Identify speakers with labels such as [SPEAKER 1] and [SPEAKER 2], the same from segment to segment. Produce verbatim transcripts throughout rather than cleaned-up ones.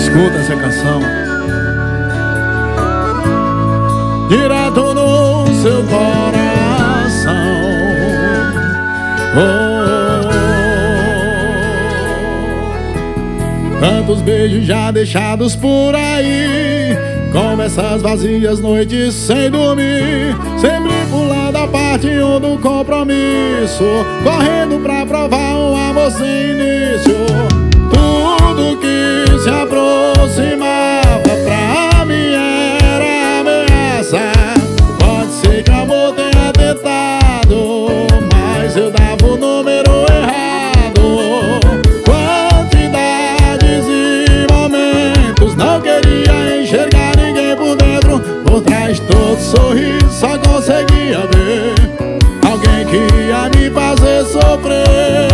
[SPEAKER 1] Escuta essa canção direto no seu coração. Oh, tantos beijos já deixados por aí, como essas vazias noites sem dormir, sempre pulando a parte um do compromisso, correndo pra provar um amor sem início. Tudo que se aproximava pra mim era ameaça. Pode ser que o amor tenha tentado, mas eu dava o número errado. Quantidades e momentos, não queria enxergar ninguém por dentro. Por trás de todo sorriso só conseguia ver alguém que ia me fazer sofrer.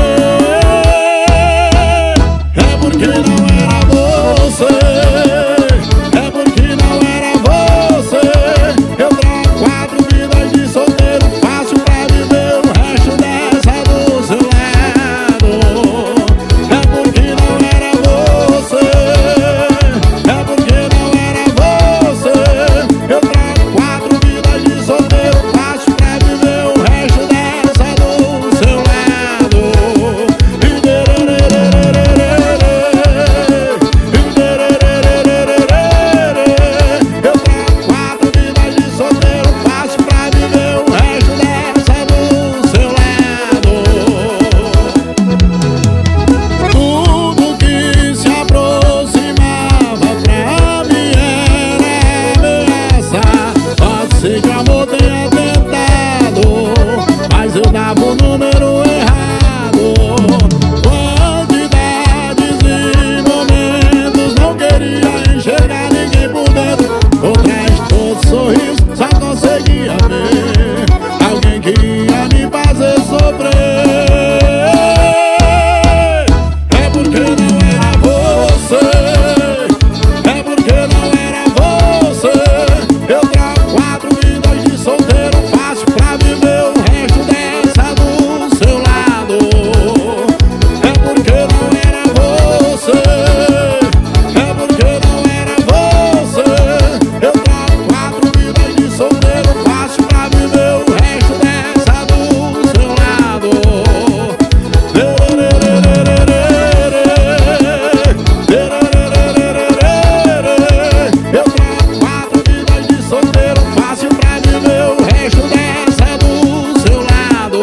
[SPEAKER 1] É porque não era você, é porque não era você. Eu trago quatro vidas de solteiro, fácil pra viver o resto dessa do seu lado. É porque não era você, é porque não era você. Eu trago quatro vidas de solteiro, fácil pra viver o resto dessa do seu lado. Sei que o amor tenha tentado, mas eu dava o número errado. Quantidades e momentos, não queria enxergar ninguém por dentro. Por trás de todo sorriso só conseguia ver alguém que ia me fazer sofrer. É porque não era você, é porque não era você. Eu trago quatro solteiro, fácil pra viver o resto dessa do seu lado. É porque não era você, é porque não era você. Eu trago quatro vidas de solteiro, fácil pra viver o resto dessa do seu lado. Eu trago quatro vidas de solteiro, fácil pra viver o resto dessa do seu lado.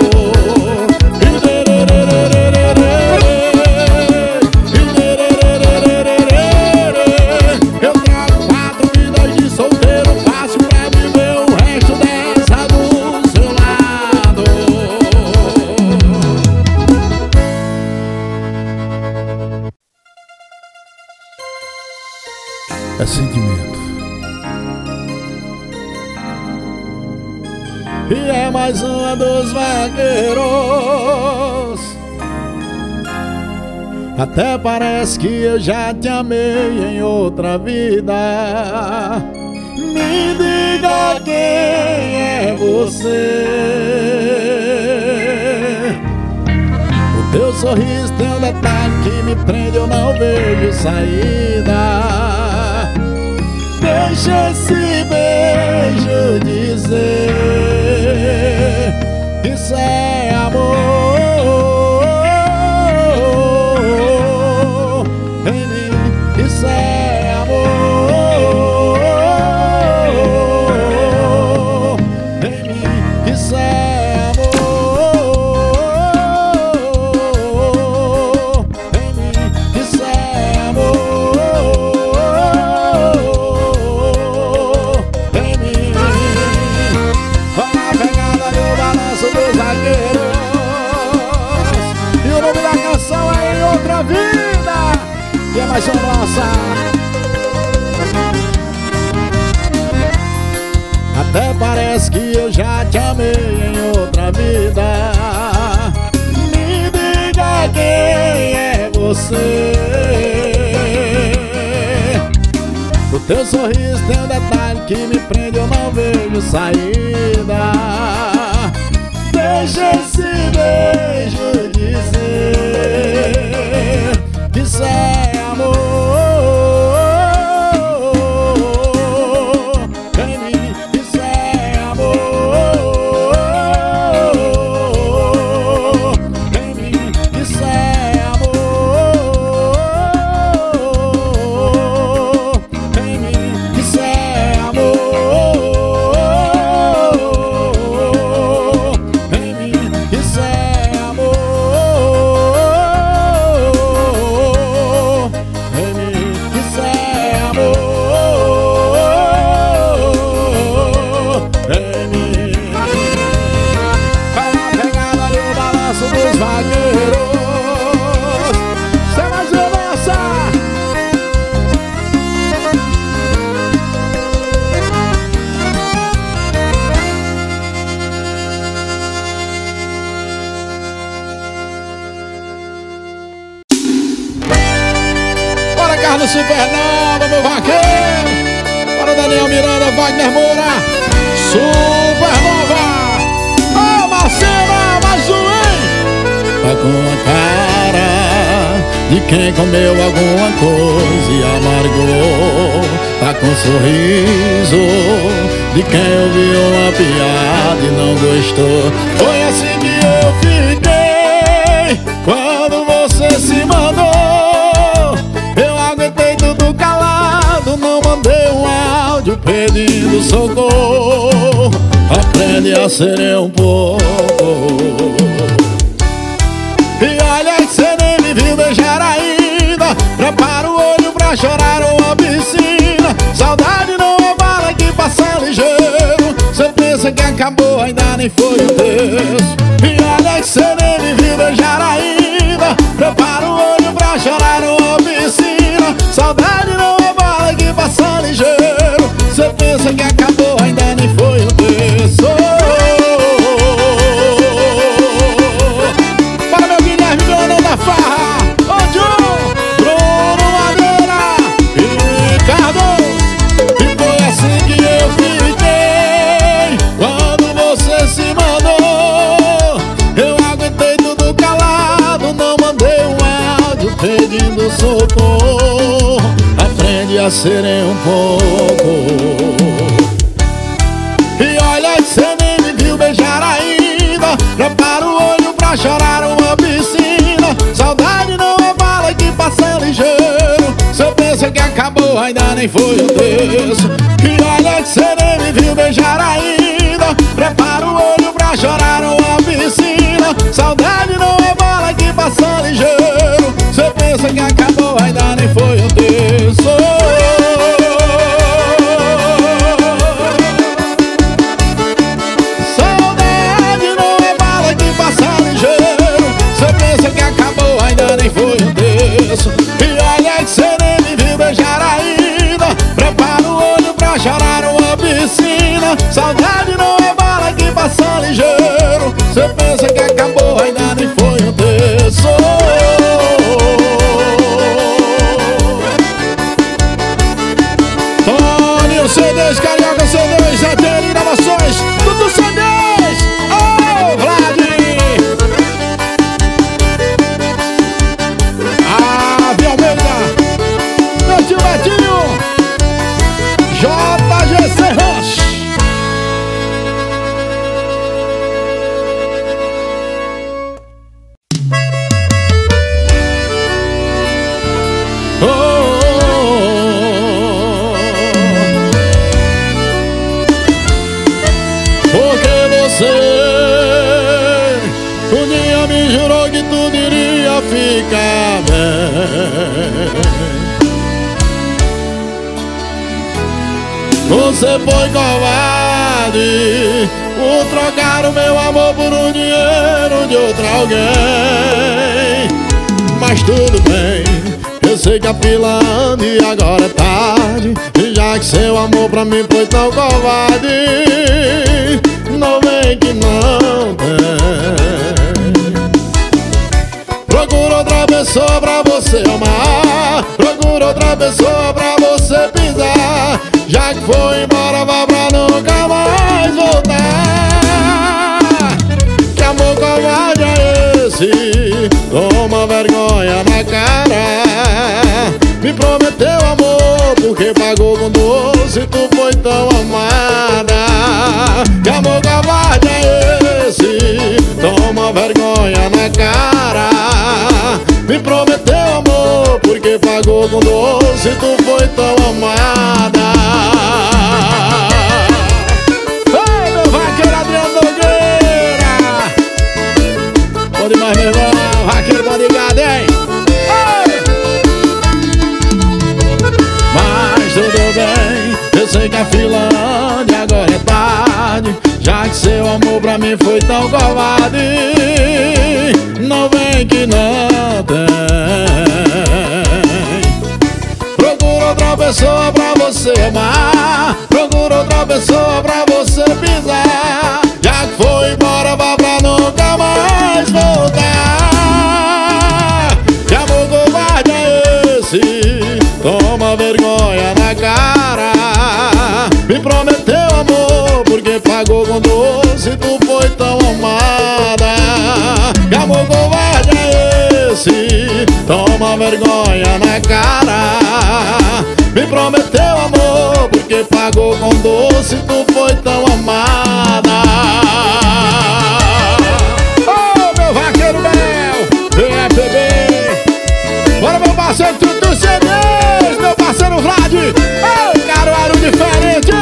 [SPEAKER 1] Eu trago quatro vidas de solteiro, fácil pra viver o resto dessa do seu lado. É sentimento. E é mais uma dos vaqueiros. Até parece que eu já te amei em outra vida. Me diga quem é você. O teu sorriso tem um detalhe que me prende, eu não vejo saída. Deixa esse beijo dizer que isso é amor em mim, isso é amor em mim, isso é amor em mim, isso é amor em mim. Vamos na pegada do balanço dos zagueiros. E o nome da canção é Em Outra Vida, e é mais uma nossa. Até parece que eu já te amei em outra vida. Me diga quem é você. O teu sorriso tem um detalhe que me prende, eu não vejo saída. Deixa esse beijo dizer que isso é amor Carlos Supernova, meu vaqueiro. Para o Daniel Miranda, Wagner Moura, Supernova. Ô, oh, Marcela, mais um, hein? Tá com a cara de quem comeu alguma coisa e amargou. Tá com um sorriso de quem ouviu uma piada e não gostou. Foi assim que eu fiquei quando você se mandou. Eu aguentei tudo calado, não mandei um áudio pedindo socorro. Aprende a ser um pouco. E olha que cê nem me viu beijar ainda. Prepara o olho pra chorar uma piscina. Saudade não é bala que passa ligeiro. Cê pensa que acabou, ainda nem foi o terço. E olha que cê nem me viu beijar ainda. Prepara o olho pra chorar uma piscina. Saudade não é bala que passa ligeiro. Cê pensa que acabou, ainda nem foi o terço. Farra, ô John, Bruno Madeira e Carlos. E foi assim que eu fiquei quando você se mandou. Eu aguentei tudo calado, não mandei um áudio pedindo socorro. Aprende a ser um pouco. E olha que cê nem me viu beijar ainda. Prepara o olho pra chorar uma piscina. Saudade não é bala que passa ligeiro. Cê pensa que acabou, ainda nem foi o terço. E olha que cê nem me viu beijar ainda. Prepara o olho pra chorar uma piscina. Saudade não é bala que passa ligeiro. Cê pensa que acabou, ainda nem foi o terço. Nem foi um terço. E olha que cê nem me viu beijar ainda. Prepara o olho pra chorar uma piscina. Saudade não é bala que passa ligeiro. Cê pensa que acabou, ainda nem foi um terço. Tony, C Ds, Carioca C Ds, A T L Inovações, tudo C Ds. Ô, oh, Vlad! J G C Rush. Oh, oh, oh. Porque você um dia me jurou que tudo iria ficar bem. Você foi covarde por trocar o meu amor por um dinheiro de outro alguém. Mas tudo bem, eu sei que a fila anda e agora é tarde. E já que seu amor pra mim foi tão covarde, não vem que não tem. Procura outra pessoa pra você amar. Procura outra pessoa pra você pisar. Já que foi embora, vá pra nunca mais voltar. Que amor covarde é esse? Toma vergonha na cara. Me prometeu amor porque pagou com doce. Tu foi tão amada. Que amor covarde é esse? Toma vergonha na cara. Me prometeu amor porque pagou com doce. Tu foi tão amada. Ei, meu vaqueiro Adriano Nogueira. Bom demais, meu irmão. Vaqueiro, bom ligado, hein? Ei! Mas tudo bem, eu sei que a fila anda e agora é tarde. Já que seu amor pra mim foi tão covarde, não vem que não tem. Procura outra pessoa pra você amar. Procura outra pessoa pra você pisar. Já que foi embora, vá pra nunca mais voltar. Que amor covarde é esse? toma vergonha na cara. Me prometeu amor, porque pagou com doce, tu foi tão amada. Que amor covarde é esse? Toma vergonha na cara. Me prometeu amor, porque pagou com doce, tu foi tão amada. Oh, meu vaqueiro Bel, vem é bebê. Bora, meu parceiro Tutu C Ds, meu parceiro Vlad. Oh, Caruaru diferente.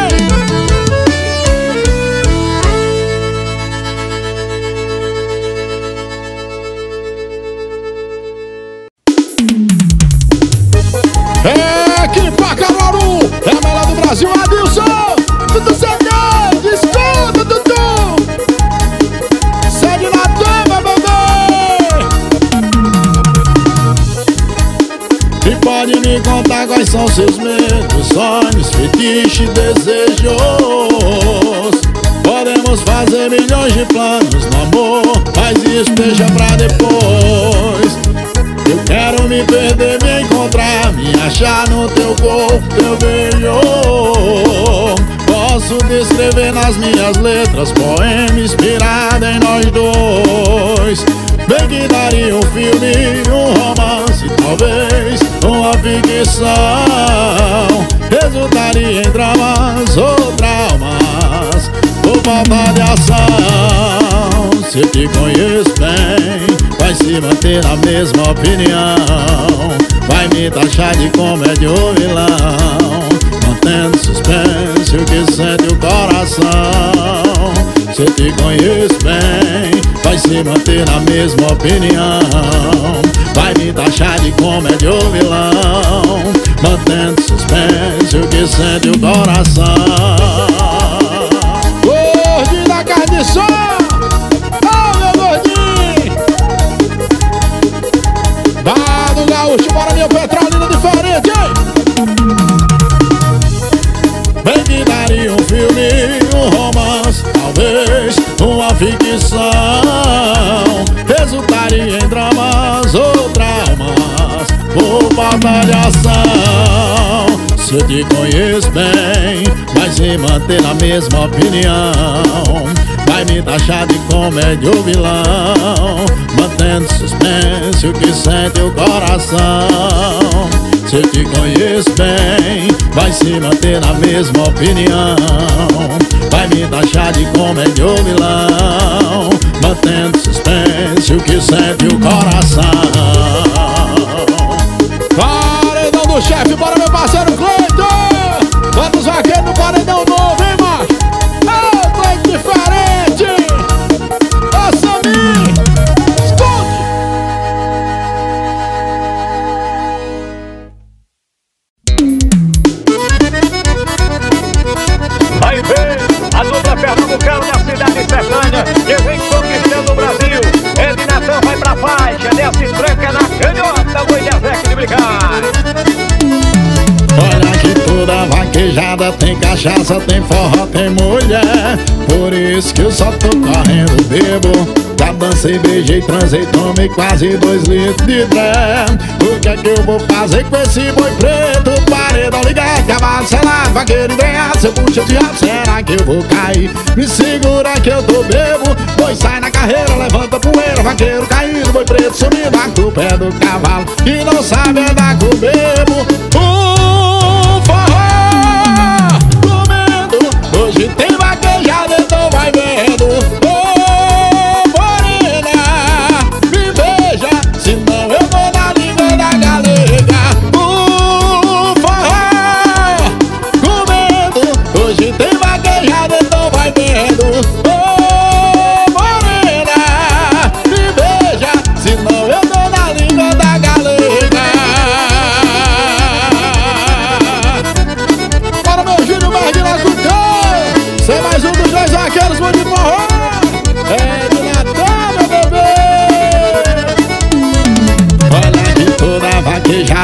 [SPEAKER 1] É aqui pra Caruaru, é a melhor do Brasil, Adilson. Tutu C Ds, escuta, Tutu. Segue na toma, bebê. E pode me contar quais são seus medos, sonhos, fetiches, desejos. Podemos fazer milhões de planos no amor, mas isso deixa pra depois. Eu quero me perder, me encontrar, me achar no teu corpo, teu beijo. Posso descrever nas minhas letras poema inspirado em nós dois. Bem que daria um filme, um romance, talvez uma ficção. Resultaria em dramas ou traumas, ou falta de ação. Se eu te conheço bem, vai se manter na mesma opinião. Vai me taxar de comédia ou vilão, mantendo suspense o que sente o coração. Se eu te conheço bem, vai se manter na mesma opinião. Vai me taxar de comédia ou vilão, mantendo suspense o que sente o coração. Gordinho da carne de sol, oh meu gordinho, dá do gaúcho, bora meu Petrolina diferente, hein? Bem que daria um filme, um romance, talvez uma ficção. Resultaria em dramas ou traumas, ou falta de ação. Se eu te conheço bem, vai se manter na mesma opinião. Vai me taxar de comédia ou vilão, mantendo suspense o que sente o coração. Se eu te conheço bem, vai se manter na mesma opinião. Vai me taxar de comédia ou vilão, mantendo suspense o que sente o coração. Paredão do chefe, bora meu parceiro Cleiton. Bota os vaqueiros no paredão novo, hein, macho? Ô, Cleiton diferente. Ô, Samir, escute.
[SPEAKER 2] Vai ver a dupla pernambucana da cidade sertânia que vem conquistando o Brasil. Ele Natan vai pra faixa, desce tranca na canhota, boi de Azec de brincar.
[SPEAKER 1] Olha que toda vaquejada tem cachaça, tem forró, tem mulher. Por isso que eu só tô correndo, bebo. Já dancei, beijei, transei, tomei quase dois litros de dré. O que é que eu vou fazer com esse boi preto? Paredão ligado, cavalo selado, vaqueiro embrenhado. Se eu puxo o diabo, será que eu vou cair? Me segura que eu tô bebo. Boi sai na carreira, levanta poeira. Vaqueiro caindo, boi preto sumindo. A culpa é do cavalo que não sabe andar com o bebo. Um forró comendo, hoje tem vaquejada, então vai vendo. Ô morena, me beija, senão eu vou na língua da galega. Um forró comendo, hoje tem vaquejada, então vai vendo. Ô morena, me beija, senão eu vou na língua da galega.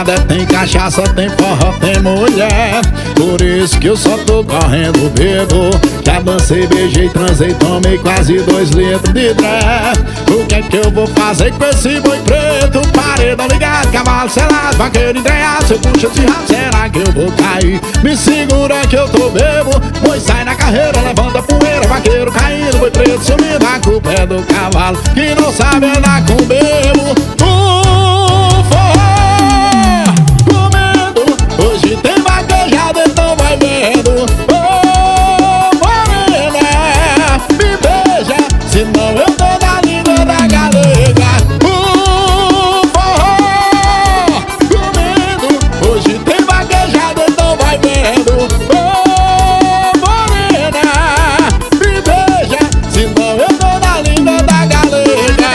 [SPEAKER 1] estrada tem cachaça, tem forró, tem mulher. Por isso que eu só tô correndo, bebo. Já dancei, beijei, transei, tomei quase dois litros de dré. O que é que eu vou fazer com esse boi preto? Paredão ligado, cavalo selado, vaqueiro entranhado. Se eu puxo esse rabo, será que eu vou cair? Me segura que eu tô bebo. Boi sai na carreira, levanta poeira, vaqueiro caindo, boi preto sumindo. A culpa é do cavalo que não sabe andar com bebo. Um forró comendo, hoje tem vaquejada, então vai vendo. Ô morena, me beija, senão eu tô na língua da galega. Um forró comendo, hoje tem vaquejada, então vai vendo. Ô morena, me beija, senão eu tô na língua da galega.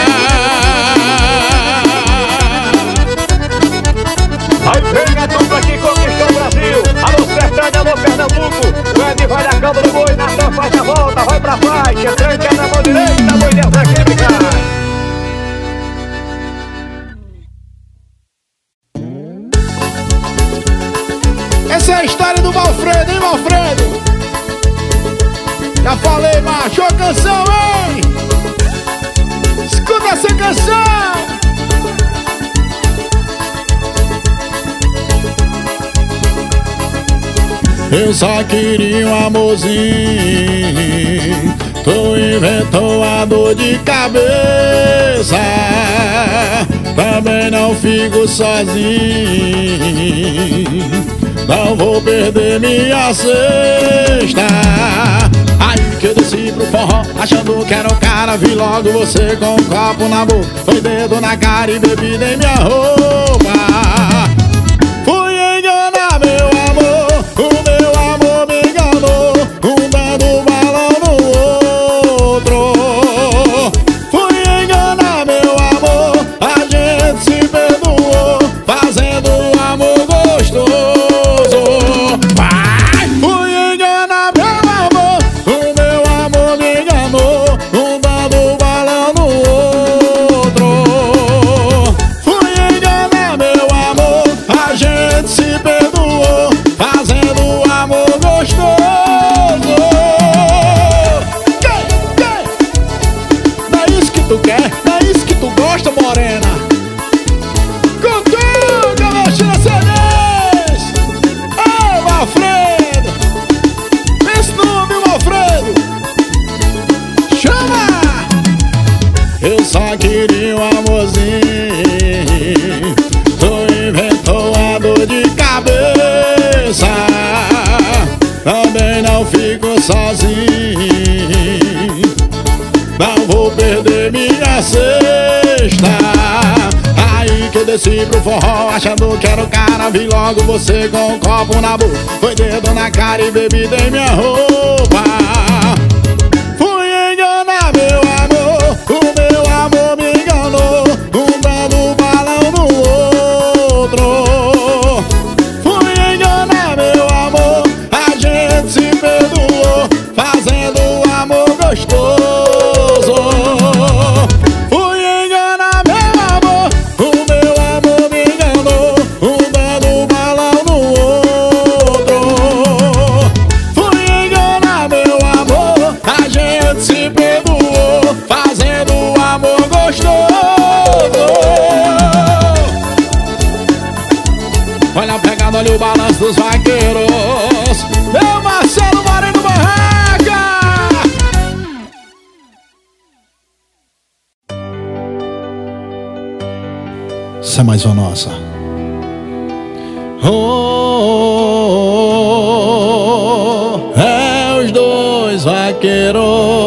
[SPEAKER 2] Aí vem a dupla que conquistou o Brasil. Alô Sertânia, alô Pernambuco. O Ed vai na cama do boi, Natan faz a volta, vai pra faixa. Tranca na mão direita, boi dessa química.
[SPEAKER 1] Essa é a história do Valfredo, hein, Valfredo? Já falei, macho, a canção, hein? Escuta essa canção! Eu só queria um amorzinho, tu inventou a dor de cabeça. Também não fico sozinho, não vou perder minha cesta. Aí que eu desci pro forró, achando que era o cara. Vi logo você com um copo na boca. Foi dedo na cara e bebida em minha roupa. Fui enganar meu amor, o meu amor me enganou, um dando balão no outro. Fui enganar meu amor, a gente se perdoou, fazendo um amor gostoso. Vai! Fui enganar meu amor, o meu amor me enganou, um dando balão no outro. Fui enganar meu amor, a gente se perdoou, fazendo um amor gostoso. Quem? Quem? Não é isso que tu quer? Não é isso que tu gosta, morena? Com tudo, Agostinho Cedes! Ô, Valfredo! Pensa no nome, Valfredo! Chama! Eu só queria um amorzinho, tu inventou a dor de cabeça. Também não fico sozinho, não vou perder minha cesta. Aí que eu desci pro forró, achando que era o cara. Vi logo você com um copo na boca. Foi dedo na cara e bebida em minha roupa. Fui enganar meu amor, o meu amor me enganou, um dando balão no outro. Fui enganar meu amor, a gente se perdoou, fazendo um amor gostoso. Fui enganar meu amor, o meu amor me enganou, um dando balão no outro. Fui enganar meu amor, a gente se perdoou, fazendo um amor gostoso. Olha a pegada, olha o balanço dos vaqueiros. Meu Marcelo Moreno Barraca! Essa é mais uma nossa. Oh, é os dois vaqueiros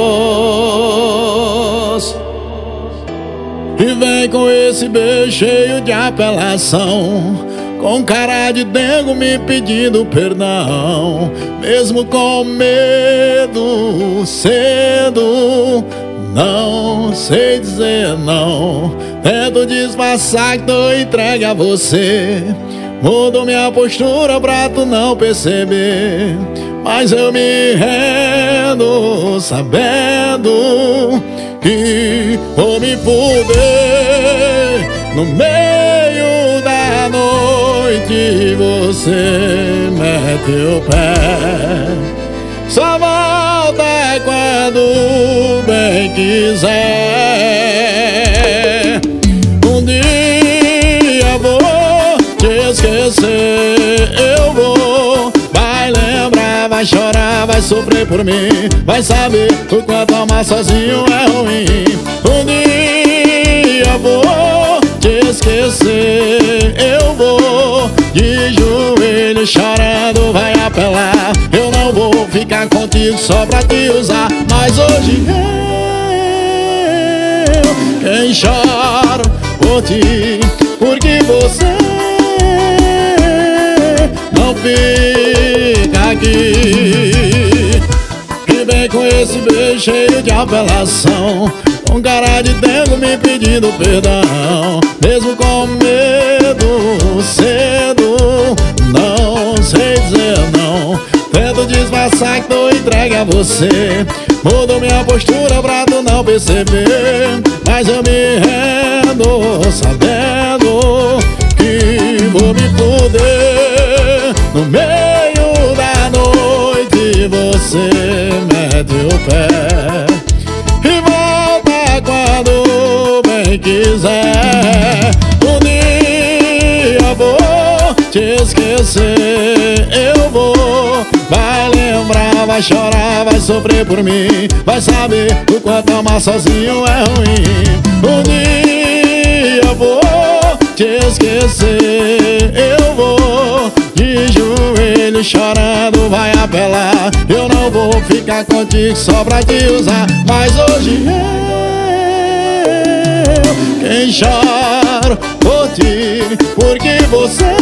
[SPEAKER 1] e vem com esse beijo cheio de apelação, com cara de dengo me pedindo perdão, mesmo com medo, cedo, não sei dizer não. Tento disfarçar que tô entregue a você, mudo minha postura pra tu não perceber, mas eu me rendo sabendo que vou me fuder no meio da noite. noite você mete o pé. Só volta quando bem quiser. Um dia vou te esquecer, eu vou. Vai lembrar, vai chorar, vai sofrer por mim. Vai saber o quanto amar sozinho é ruim. Um dia vou te esquecer, eu vou. De joelho chorando vai apelar. Eu não vou ficar contigo só pra te usar. Mas hoje eu, quem choro por ti, porque você não fica aqui. E vem com esse beijo cheio de apelação, com cara de dentro me pedindo perdão. Mesmo com medo, cedo, não sei dizer não. Tento disfarçar que tô entregue a você. Mudo minha postura pra tu não perceber. Mas eu me rendo sabendo que vou me fuder. No meio da noite você mete o pé e volta quando bem quiser. Um dia vou te esquecer, eu vou. Vai lembrar, vai chorar, vai sofrer por mim. Vai saber o quanto amar sozinho é ruim. Um dia vou te esquecer, eu vou. De joelho chorando vai apelar. Eu não vou ficar contigo só pra te usar. Mas hoje eu, quem choro por ti, porque você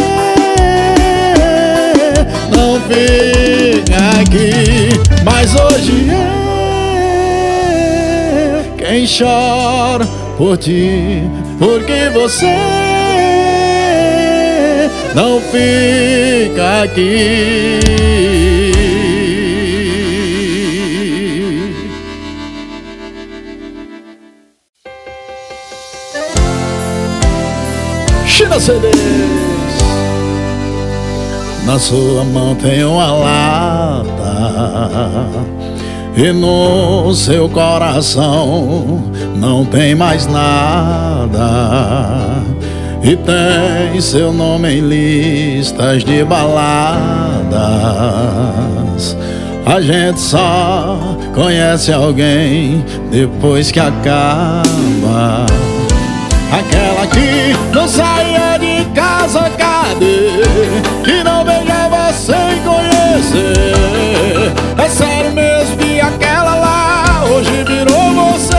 [SPEAKER 1] não fica aqui. Mas hoje eu, quem choro por ti, porque você não fica aqui. China C Ds. Na sua mão tem uma lata e no seu coração não tem mais nada. E tem seu nome em listas de baladas. A gente só conhece alguém depois que acaba. Aquela que não saia de casa, cadê? Que não veja você e conhecer. É sério mesmo que aquela lá hoje virou você.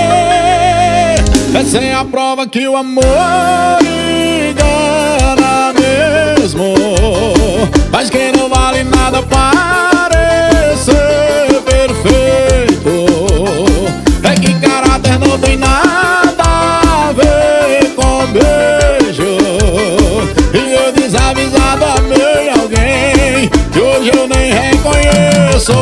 [SPEAKER 1] Essa é a prova que o amor engana mesmo. Mas quem não vale nada parece perfeito. É que caráter não tem nada a ver com beijo. E eu desavisado amei alguém que hoje eu nem reconheço.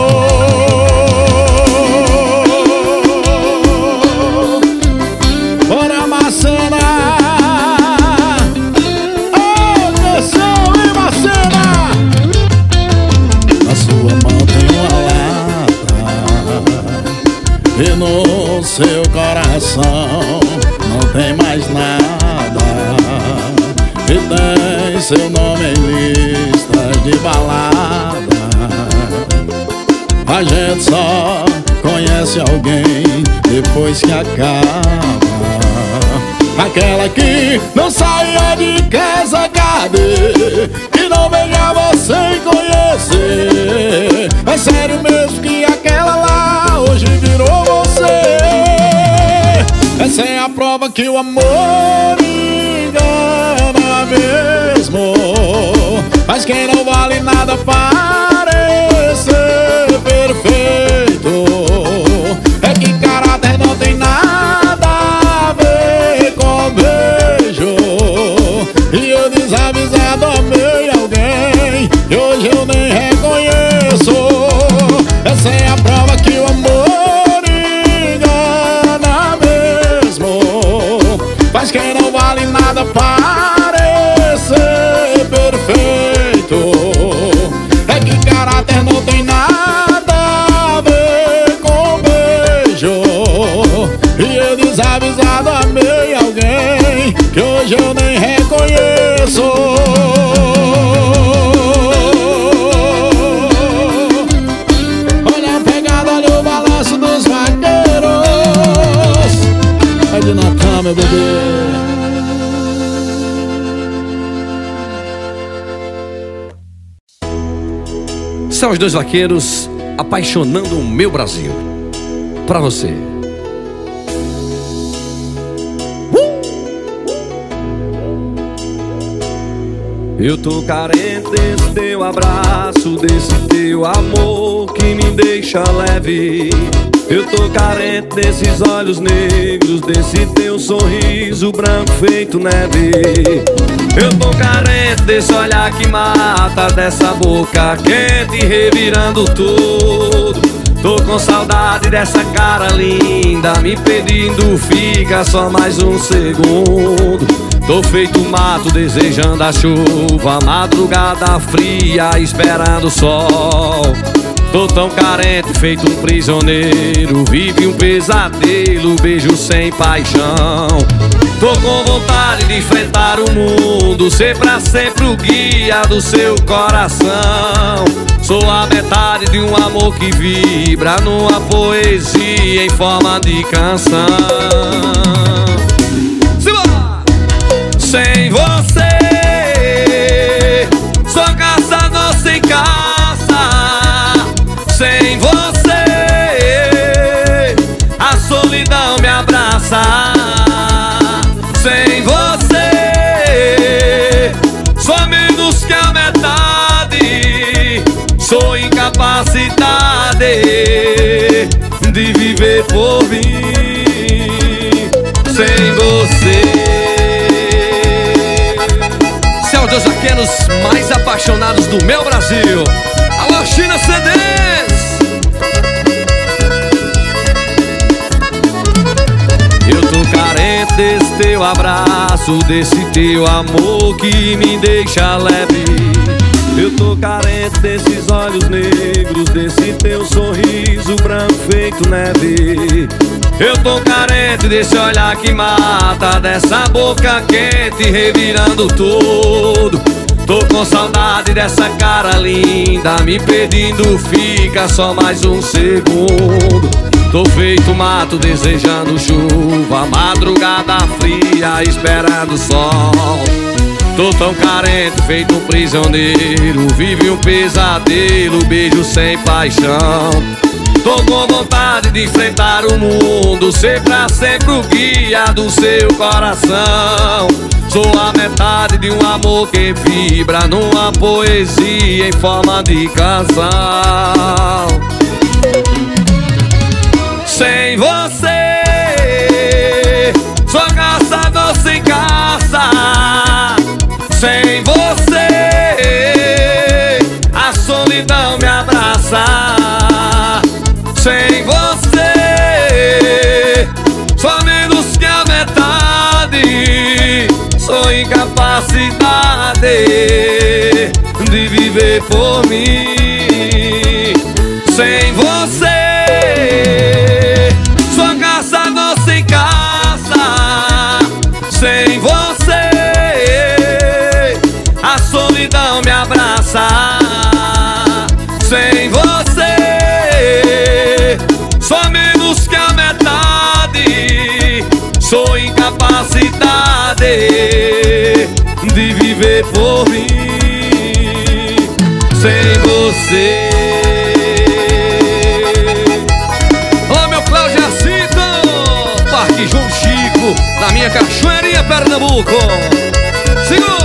[SPEAKER 1] E no seu coração não tem mais nada. E tem seu nome em listas de balada. A gente só conhece alguém depois que acaba. Aquela que não saia de casa, cadê? Que não veja você e conhecer. É sério mesmo que aquela lá hoje virou você. Essa é a prova que o amor engana mesmo. Mas quem não vale nada parece perfeito. É que caráter não tem nada a ver com beijo. E eu desavisado amei alguém e hoje eu nem reconheço. Essa é a prova que o amor engana mesmo. Mas quem não vale nada parece perfeito.
[SPEAKER 3] São os Dois Vaqueiros, Apaixonando o Meu Brasil. Pra você. Eu tô carente desse teu abraço, desse teu amor que me deixa leve. Eu tô carente desses olhos negros, desse teu sorriso branco feito neve. Eu tô carente desse olhar que mata, dessa boca quente revirando tudo. Tô com saudade dessa cara linda, me pedindo fica só mais um segundo. Tô feito mato desejando a chuva, madrugada fria esperando o sol. Tô tão carente feito um prisioneiro, vive um pesadelo, beijo sem paixão. Tô com vontade de enfrentar o mundo, ser pra sempre o guia do seu coração. Sou a metade de um amor que vibra numa poesia em forma de canção. Sem você, sou caçador sem caça. Sem você, a solidão me abraça. Sem você, sou menos que a metade. Sou incapacidade de viver por mim. Sem você. Dos vaqueiros mais apaixonados do meu Brasil. Alô, China C Ds. Eu tô carente desse teu abraço, desse teu amor que me deixa leve. Eu tô carente desses olhos negros, desse teu sorriso branco feito neve. Eu tô carente desse olhar que mata, dessa boca quente revirando tudo. Tô com saudade dessa cara linda, me pedindo fica só mais um segundo. Tô feito mato desejando chuva, madrugada fria esperando o sol. Tô tão carente feito um prisioneiro, vive um pesadelo, beijo sem paixão. Tô com vontade de enfrentar o mundo, ser pra sempre o guia do seu coração. Sou a metade de um amor que vibra numa poesia em forma de canção. Sem você, sou caçador sem caça. Sem você, a solidão me abraça. Sem você, só menos que a metade. Sou incapacidade de viver por mim. Sem você, sou caçador sem caça. Sem você, a solidão me abraça. Sem você, só menos que a metade. Sou incapacidade de viver por mim. Sem você. Olá, meu Cláudio Jacinto, Parque João Chico, na minha Cachoeirinha, Pernambuco. Segura!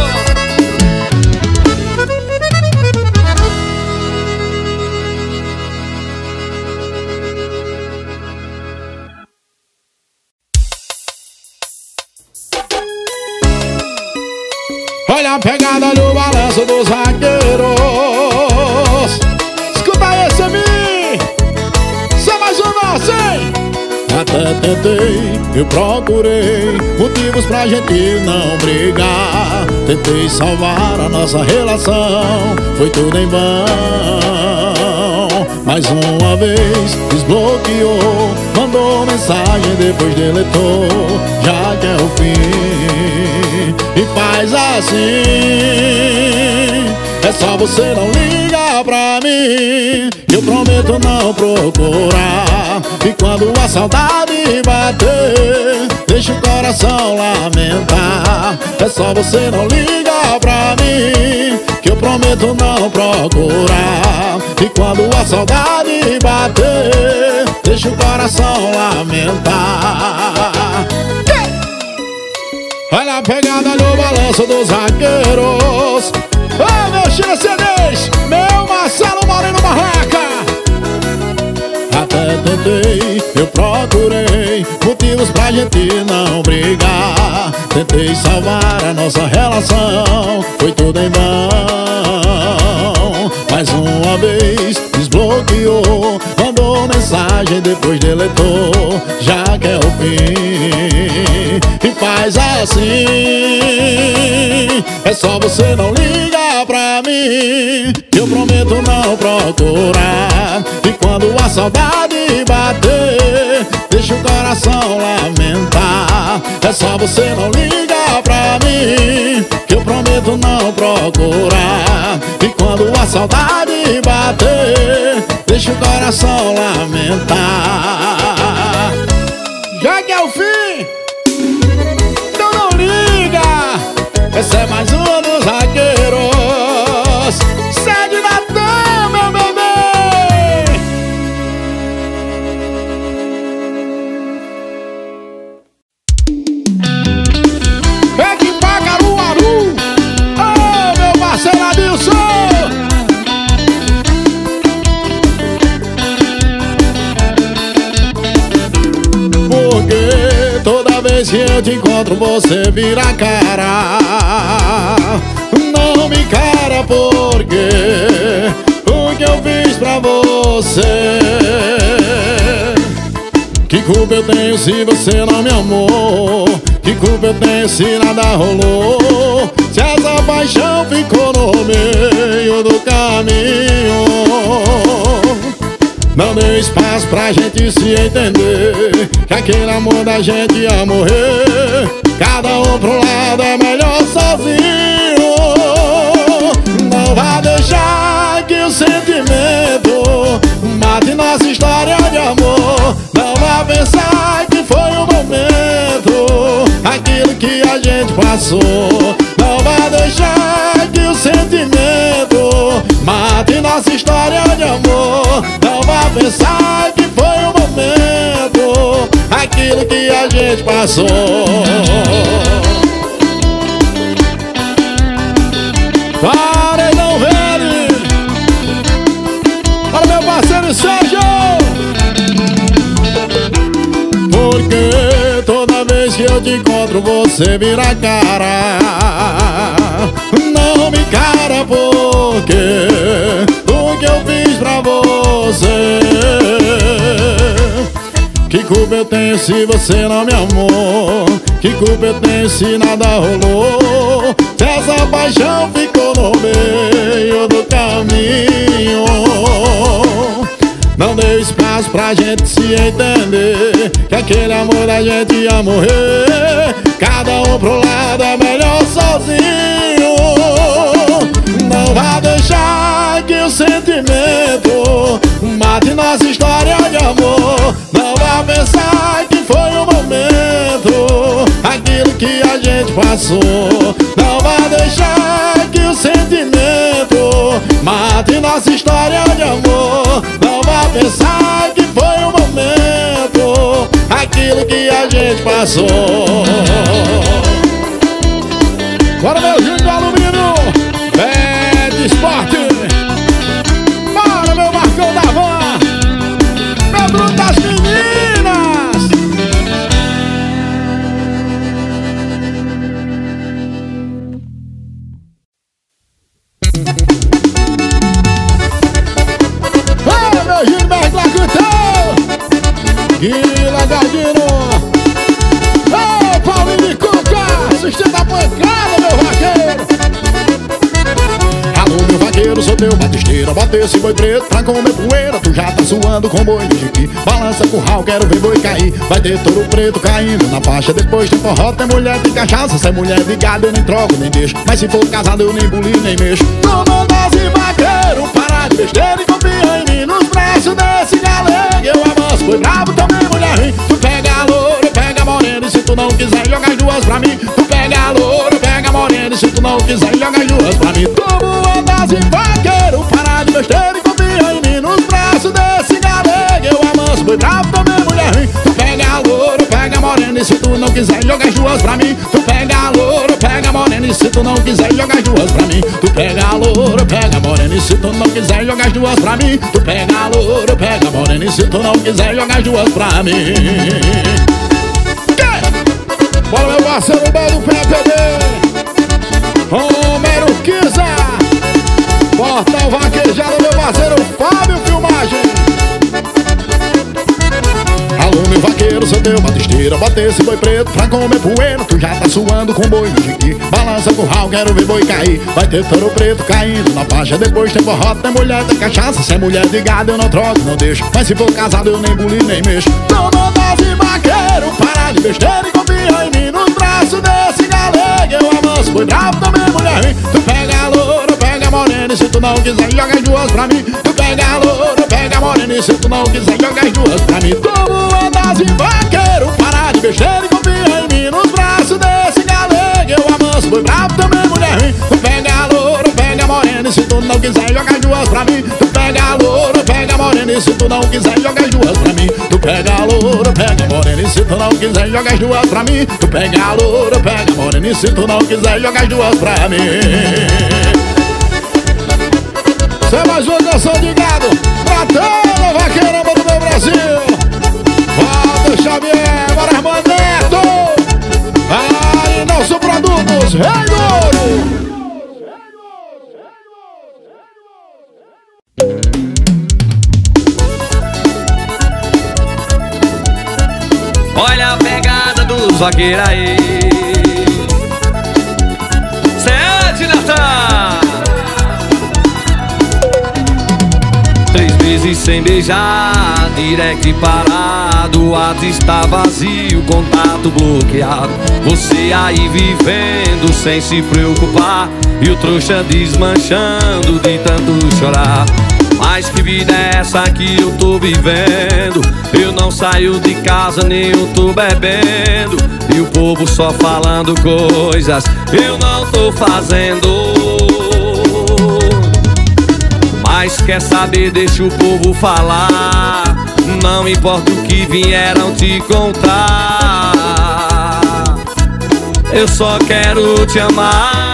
[SPEAKER 1] Olha a pegada no balanço dos vaqueiros. Escuta esse a mim. Só mais uma, sim. Até tentei, eu procurei motivos pra gente não brigar. Tentei salvar a nossa relação, foi tudo em vão. Mais uma vez desbloqueou, mandou mensagem, depois deletou. Já que é o fim, e faz assim. É só você não ligar pra mim, eu prometo não procurar. E quando a saudade bater, deixa o coração lamentar. É só você não ligar pra mim, que eu prometo não procurar. E a saudade bater, deixa o coração lamentar. Olha a pegada no balanço dos zagueiros. Ô, oh, meu China C Ds, meu Marcelo Moreno Barraca. Até tentei, eu procurei motivos pra gente não brigar. Tentei salvar a nossa relação, foi tudo em vão. Mais uma vez desbloqueou, mandou mensagem, depois deletou. Já que é o fim, e faz assim. É só você não ligar pra mim, eu prometo não procurar. E quando a saudade bater, deixa o coração lamentar. É só você não ligar pra mim, que eu prometo não procurar. E quando a saudade bater, deixa o coração lamentar. Já que é o fim, então não liga. Essa é mais uma dos zagueiros. Sede Natan, meu bebê. Vem pra Caruaru. Ô, oh, meu parceiro Adilson. Porque toda vez que eu te encontro você vira a cara. Não me cara porque o que eu fiz pra você. Que culpa eu tenho se você não me amou? Que culpa eu tenho se nada rolou? Se essa paixão ficou no meio do caminho. Não deu espaço pra gente se entender, que aquele amor da gente ia morrer. Cada um pro lado é melhor sozinho. Não vá deixar que o sentimento mate nossa história de amor. Não vá pensar que foi o momento, aquilo que a gente passou. Não vá deixar que o sentimento mate nossa história de amor. Não vá pensar que foi o momento, aquilo que a gente passou. Paredão velho, para meu parceiro Sérgio. Porque toda vez que eu te encontro você vira a cara. Não me cara porque o que eu fiz pra você. Que culpa eu tenho se você não me amou? Que culpa eu tenho se nada rolou? Se essa paixão ficou no meio do caminho. Não deu espaço pra gente se entender, que aquele amor da gente ia morrer. Cada um pro lado é melhor sozinho. Não vá deixar que o sentimento mate nossa história de amor. Não vá pensar que foi o momento, aquilo que a gente passou. Não vá deixar que o sentimento mate nossa história de amor. Não vá pensar que foi o momento, aquilo que a gente passou. Bora, meu Júnior do Alumínio, Bad Esporte. Bora, meu Marcão da Van, meu Bruno das Meninas. Bora, meu Gilberto Lacutão, Guila Gardino. Ô, Paulinho de Cuca, sustenta a pancada, meu vaqueiro. Alô, meu vaqueiro, sou teu batisteiro. Bota esse boi preto pra comer poeira. Tu já tá suando com boi de jiqui. Balança com rau, quero ver boi cair. Vai ter touro preto caindo na faixa. Depois tem forró, tem mulher, tem cachaça. Se é mulher de gado eu nem troco, nem deixo. Mas se for casado eu nem bulinho, nem mexo. Tu mandas e vaqueiro, parar de besteira e confia em mim. Nos braços desse galego eu avanço. Foi bravo também, mulher ruim. Tu pega a loura, pega a morena. E se tu não quiser, joga as duas pra mim. Tu pega a loura, pega a morena. E se tu não quiser, joga as duas pra mim. Tu andas e vaqueiro, parar de besteira e confia em mim. Nos braços quiser, joga as duas pra mim. Tu pega a loura, pega a morena. E se tu não quiser, joga as duas pra mim. Tu pega a loura, pega a morena. E se tu não quiser, joga as duas pra mim. Tu pega a loura, pega a morena. E se tu não quiser, joga as duas pra mim. Que? Bora, meu parceiro, bom do P P D Romero Kiza, Portal Vaquejado, meu parceiro Fábio Filmagem. Alô, meu vaqueiro, seu teu batisteira, bota esse boi preto pra comer poeira. Tu já tá suando com boi no jiqui. Balança com rau, quero ver boi cair. Vai ter touro preto caindo na faixa. Depois tem forró, tem mulher, tem cachaça. Se é mulher de gado eu não troco, não deixo. Mas se for casado eu nem buli, nem mexo. Não dá de vaqueiro, para de besteira e confia em mim. Nos braços desse galego eu avanço, boi bravo também mulher ruim. Tu pega a loura, pega a morena. E se tu não quiser, joga as duas pra mim. Tu pega a loura, pega a morena. E se tu não quiser, joga as duas pra mim. Como andas de vaqueiro, para de besteira e confia em mim. Nos braços desse galego eu avanço, boi bravo também mulher ruim. Tu pega a loura, pega a morena. E se tu não quiser, joga as duas pra mim. Tu pega a loura, pega a morena. E se tu não quiser, joga as duas pra mim. Tu pega a loura, pega a morena. E se tu não quiser, joga as duas pra mim. Tu pega a loura, pega a morena. E se tu não quiser, joga as duas pra mim. Isso é mais uma canção de gado pra toda vaqueirama do meu Brasil. Walter Xavier, bora irmão Neto, aí Nelson Produtos, Rei Ouro.
[SPEAKER 3] Olha a pegada dos vaqueiros aí. Sete Natan. Três meses sem beijar, direct parado, o WhatsApp está vazio, contato bloqueado. Você aí vivendo sem se preocupar, e o trouxa desmanchando de tanto chorar. Mas que vida é essa que eu tô vivendo? Eu não saio de casa, nem eu tô bebendo, e o povo só falando coisas eu não tô fazendo. Mas quer saber, deixa o povo falar. Não importa o que vieram te contar, eu só quero te amar.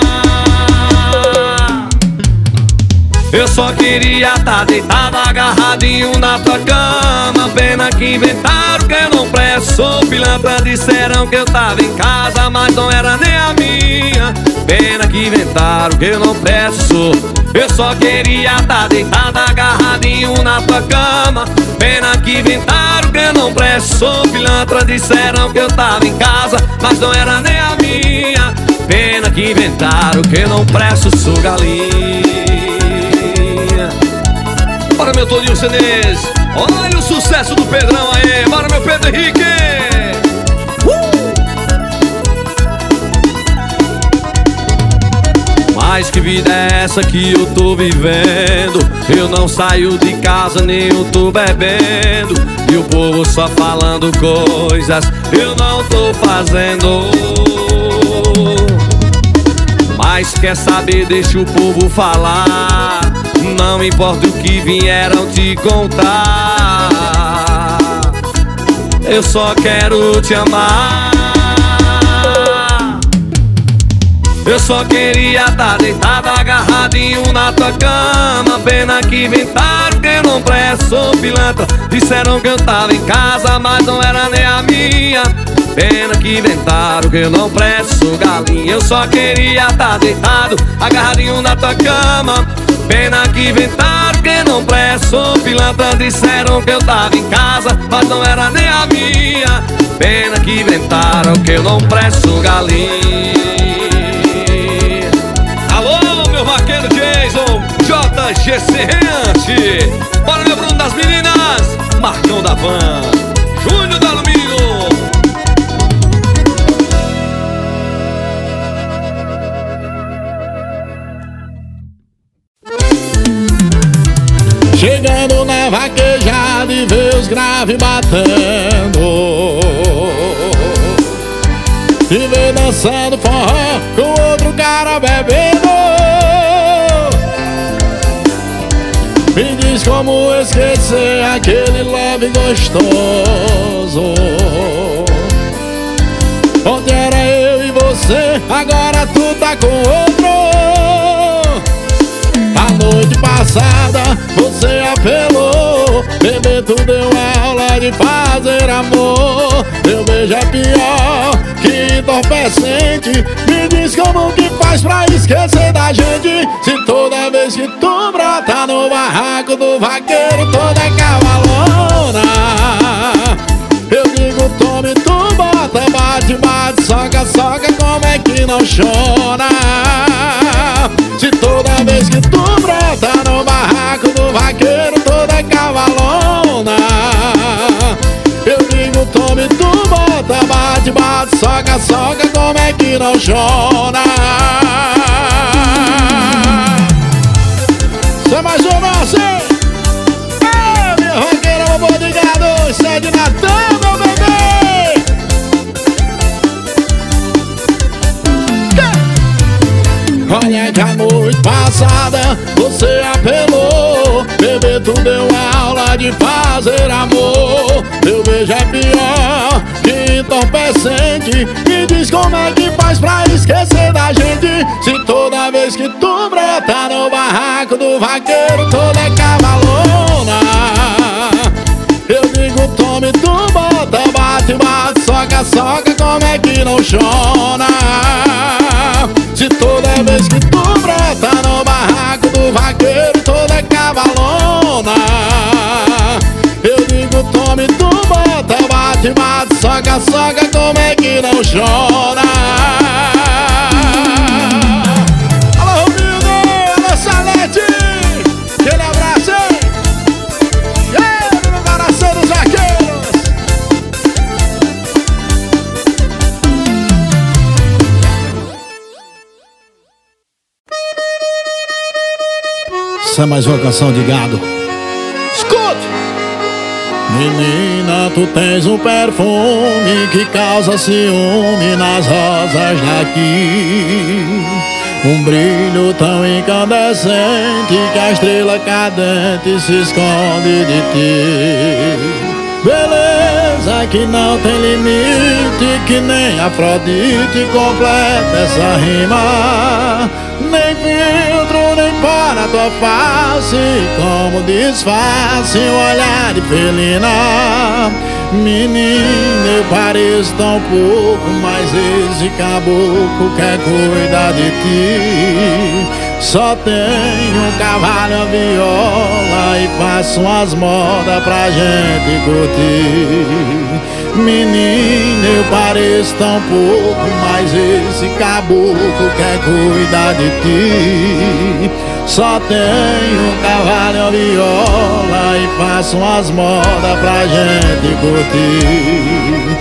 [SPEAKER 3] Eu só queria tá deitado, agarradinho na tua cama. Pena que inventaram que eu não presto. Sou pilantra, disseram que eu tava em casa, mas não era nem a minha. Pena que inventaram que eu não presto. Eu só queria tá deitado, agarradinho na tua cama. Pena que inventaram que eu não presto. Sou pilantra, disseram que eu tava em casa, mas não era nem a minha. Pena que inventaram que eu não presto. Sou galinha. Bora meu Toninho Cenez, olha o sucesso do Pedrão aí. Bora meu Pedro Henrique. uh! Mas que vida é essa que eu tô vivendo? Eu não saio de casa, nem eu tô bebendo, e o povo só falando coisas eu não tô fazendo. Mas quer saber, deixa o povo falar. Não importa o que vieram te contar, eu só quero te amar. Eu só queria tá deitado, agarradinho na tua cama. Pena que inventaram que eu não presto. Sou pilantra, disseram que eu tava em casa, mas não era nem a minha. Pena que inventaram que eu não presto. Sou galinha. Eu só queria tá deitado, agarradinho na tua cama. Pena que inventaram que não presto. Sou pilantra, disseram que eu tava em casa, mas não era nem a minha. Pena que inventaram que eu não presto. Sou galinha. Alô, meu vaqueiro Jason, J G C Reante. Bora meu Bruno das meninas, Marcão da Van, Júnior da Alumínio.
[SPEAKER 1] Chegando na vaquejada e vê os graves batendo, e vê dançando forró com outro cara bebendo. Me diz como esquecer aquele love gostoso. Ontem era eu e você, agora tu tá com outro. A noite passada você apelou, bebê, tu deu aula de fazer amor. Teu beijo é pior que entorpecente. Me diz como que faz pra esquecer da gente, se toda vez que tu brota no barraco do vaqueiro toda é cavalona. Eu digo tome, tu bota, bate, bate, soca, soca, como é que não chora? Se toda vez que tu brota no barraco do vaqueiro toda é cavalona. Eu digo tome, tu bota, bate, bate, soca, soca, como é que não chora? Você mais ou não assim? Ei, minha vaqueira, meu bom de gado, isso é de Natal, meu bebê. Olha que a noite passada você apelou, bebê, tu deu aula de fazer amor. Teu beijo é pior que entorpecente. Me diz como é que faz pra esquecer da gente, se toda vez que tu brota no barraco do vaqueiro toda é cavalona. Eu digo tome, tu bota, bate, bate, soca, soca, como é que não chora? Se toda vez que tu brota no barraco do vaqueiro toda é cavalona. Eu digo tome, tu bota, bate, bate, soca, soca, como é que não chora? Alô, Romildo, alô, Salete, aquele abraço, hein? Cheiro no coração dos vaqueiros. Essa é mais uma canção de gado. Escute! Menina, tu tens um perfume que causa ciúme nas rosas daqui. Um brilho tão incandescente que a estrela cadente se esconde de ti. Beleza que não tem limite, que nem Afrodite completa essa rima. Nem filtro, nem pó na tua face, como disfarce um olhar de felina. Menina, eu pareço tão pouco, mas esse caboclo quer cuidar de ti. Só tenho um cavalo, a viola e faço umas modas pra gente curtir. Menina, eu pareço tão pouco, mas esse caboclo quer cuidar de ti. Só tenho um cavalo, a viola e faço umas modas pra gente curtir.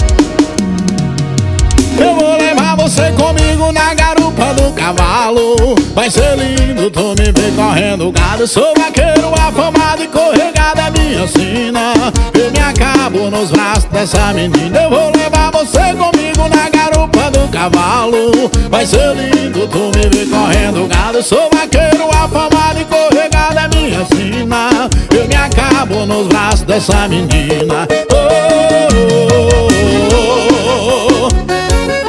[SPEAKER 1] Eu vou levar você comigo na garupa do cavalo. Vai ser lindo, tu me vê correndo gado. Sou vaqueiro afamado e corregado é minha sina. Eu me acabo nos braços dessa menina. Eu vou levar você comigo na garupa do cavalo. Vai ser lindo, tu me vê correndo gado. Sou vaqueiro afamado e corregado é minha sina. Eu me acabo nos braços dessa menina. Oh, oh, oh, oh, oh.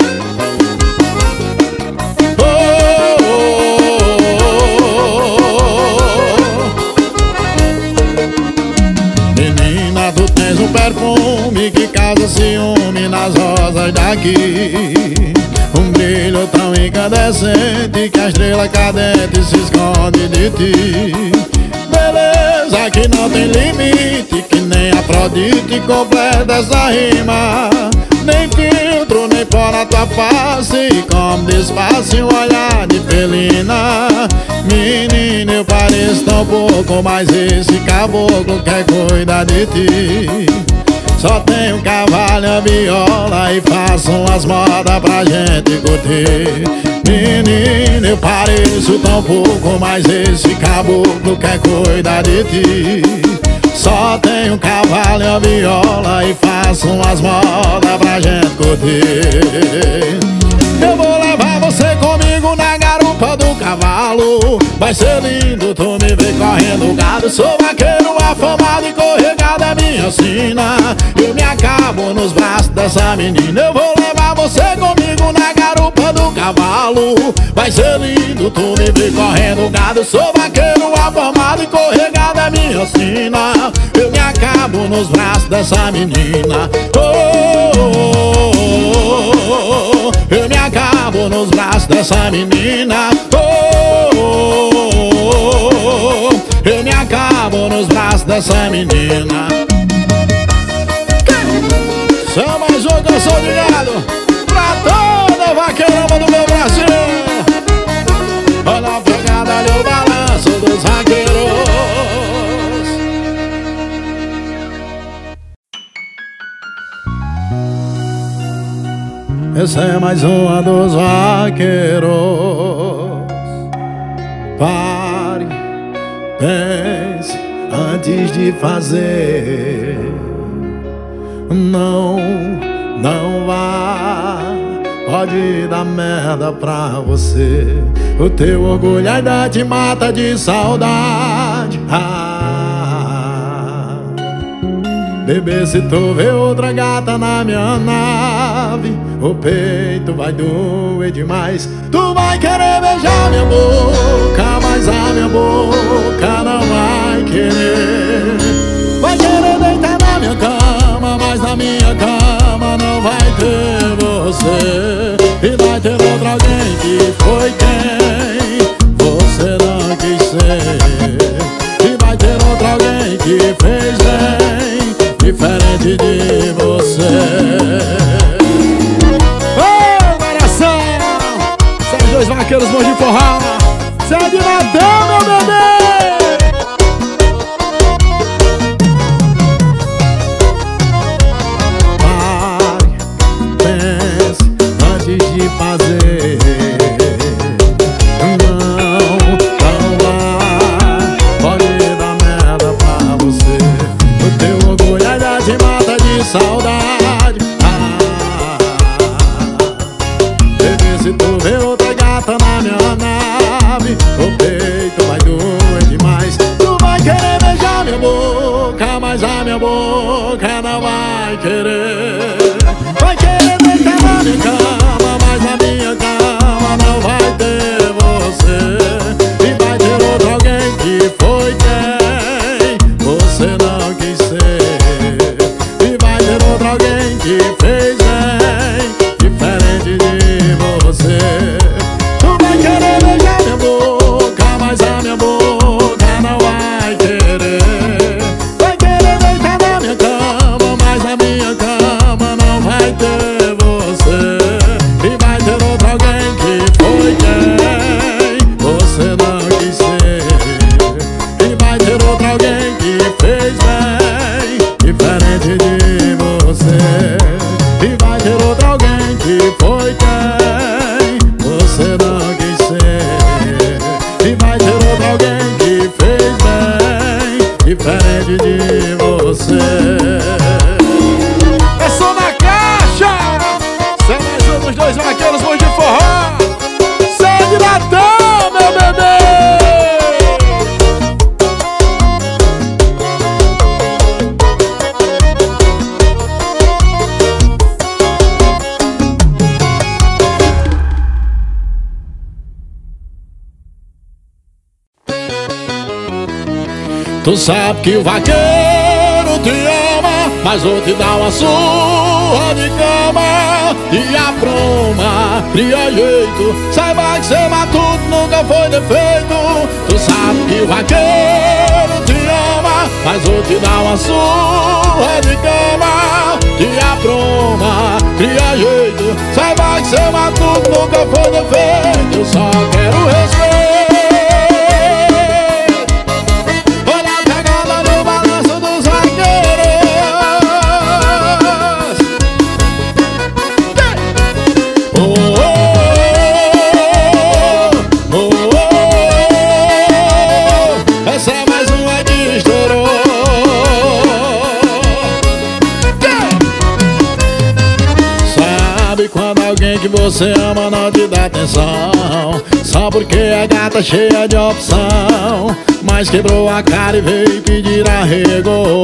[SPEAKER 1] Um perfume que causa ciúme nas rosas daqui. Um brilho tão incandescente que a estrela cadente se esconde de ti. Beleza que não tem limite, que nem Afrodite completa essa rima. Nem filtro, nem pó na tua face, como disfarce um olhar de felina. Menina, eu pareço tão pouco, mas esse caboclo quer cuidar de ti. Só tenho um cavalo, a viola e faço umas modas pra gente curtir. Menina, eu pareço tão pouco, mas esse caboclo quer cuidar de ti. Só tenho um cavalo e a viola e faço umas modas pra gente curtir. Eu vou levar você comigo na garupa garupa do cavalo. Vai ser lindo tu me ver correndo gado. Sou vaqueiro afamado e corregado é minha sina. Eu me acabo nos braços dessa menina. Eu vou levar você comigo na garupa do cavalo. Vai ser lindo tu me ver correndo gado. Sou vaqueiro afamado e corregado é minha sina. Eu me acabo nos braços dessa menina. Oh, oh, oh, oh, oh. Eu me acabo nos braços dessa menina. Oh, oh, oh, oh. Eu me acabo nos braços dessa menina. Só mais uma canção de gado pra toda vaqueirama do meu Brasil. Olha a pegada, olha o balanço dos vaqueiros. Essa é mais uma dos vaqueiros. Pare, pense antes de fazer. Não, não vá, pode dar merda pra você. O teu orgulho ainda te mata de saudade. Ah, bebê, se tu vê outra gata na minha nave, o peito vai doer demais. Tu vai querer beijar minha boca, mas a minha boca não vai querer. Vai querer deitar na minha cama, mas na minha cama não vai ter você. E vai ter outro alguém que foi quem você não quis ser. E vai ter outro alguém que fez bem, diferente de você. Ô, coração! São dois vaqueiros bons de forró. Cê é de Natal, meu bebê! Fazer. Não, não vai, pode dar merda pra você. O teu orgulho ainda te mata de saudade. Ah, bebê, se tu vê outra gata na minha nave, o peito vai doer demais. Tu vai querer beijar minha boca, mas a minha boca não vai querer. Vai querer deitar na minha cama, mas na minha cama não vai ter você. E vai ter outro alguém que foi quem você não quis ser. E vai ter outro alguém que fez bem, diferente de você. Tu vai querer beijar minha boca, mas a minha boca não vai querer. Vai querer deitar na minha cama, mas na minha cama não vai ter você. E vai ter outro alguém que foi quem você não quis ser. E vai ter outro alguém que fez bem, diferente de você. E vai ter outro alguém que foi quem você não quis ser. E vai ter outro alguém que fez bem, diferente de você. É só na caixa! Cê é mais um dos dois vaqueiros bons de forró. Cê é de Natal, meu bebê! Tu sabe que o vaqueiro te ama, mas vou te dar uma surra de cama. E apruma, cria jeito, saiba que ser matuto nunca foi defeito. Tu sabe que o vaqueiro te ama, mas vou te dar uma surra de cama. E apruma, cria jeito, saiba que ser matuto nunca foi defeito. Eu só quero respeito. Quando alguém que você ama não te dá atenção, só porque é gata cheia de opção, mas quebrou a cara e veio pedir arrego.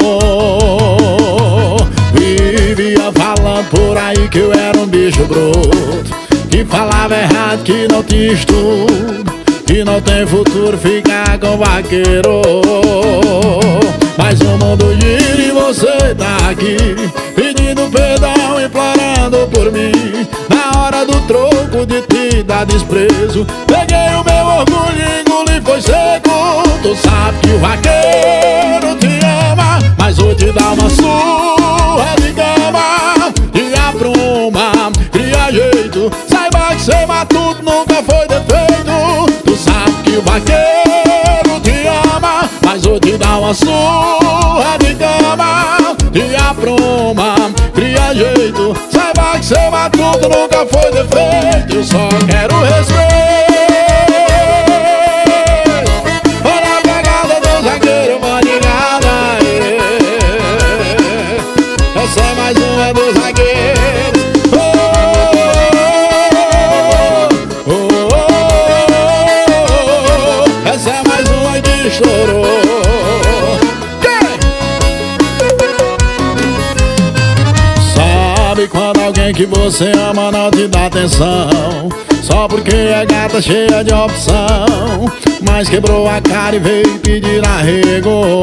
[SPEAKER 1] Vivia falando por aí que eu era um bicho bruto, que falava errado, que não tinha estudo, que não tem futuro ficar com vaqueiro. Mas o mundo gira e você tá aqui pedindo perdão, implorando por mim. Na hora do troco de te dar desprezo, peguei o meu orgulho e engoli, foi seco. Tu sabe que o vaqueiro te ama, mas vou te dar uma surra de cama. Te apruma, cria jeito, saiba que ser matuto nunca foi defeito. Tu sabe que o vaqueiro te ama, mas vou te dar uma surra de cama. Te apruma, cria jeito, saiba que ser matuto nunca foi defeito. Eu só quero respeito. Olha a pegada do zagueiro, manigada. Essa é mais uma dos zagueiros. Oh, oh, oh, oh, oh. Essa é mais uma que estourou. Sabe quando alguém que você ama não te dá atenção, só porque é gata cheia de opção, mas quebrou a cara e veio pedir arrego.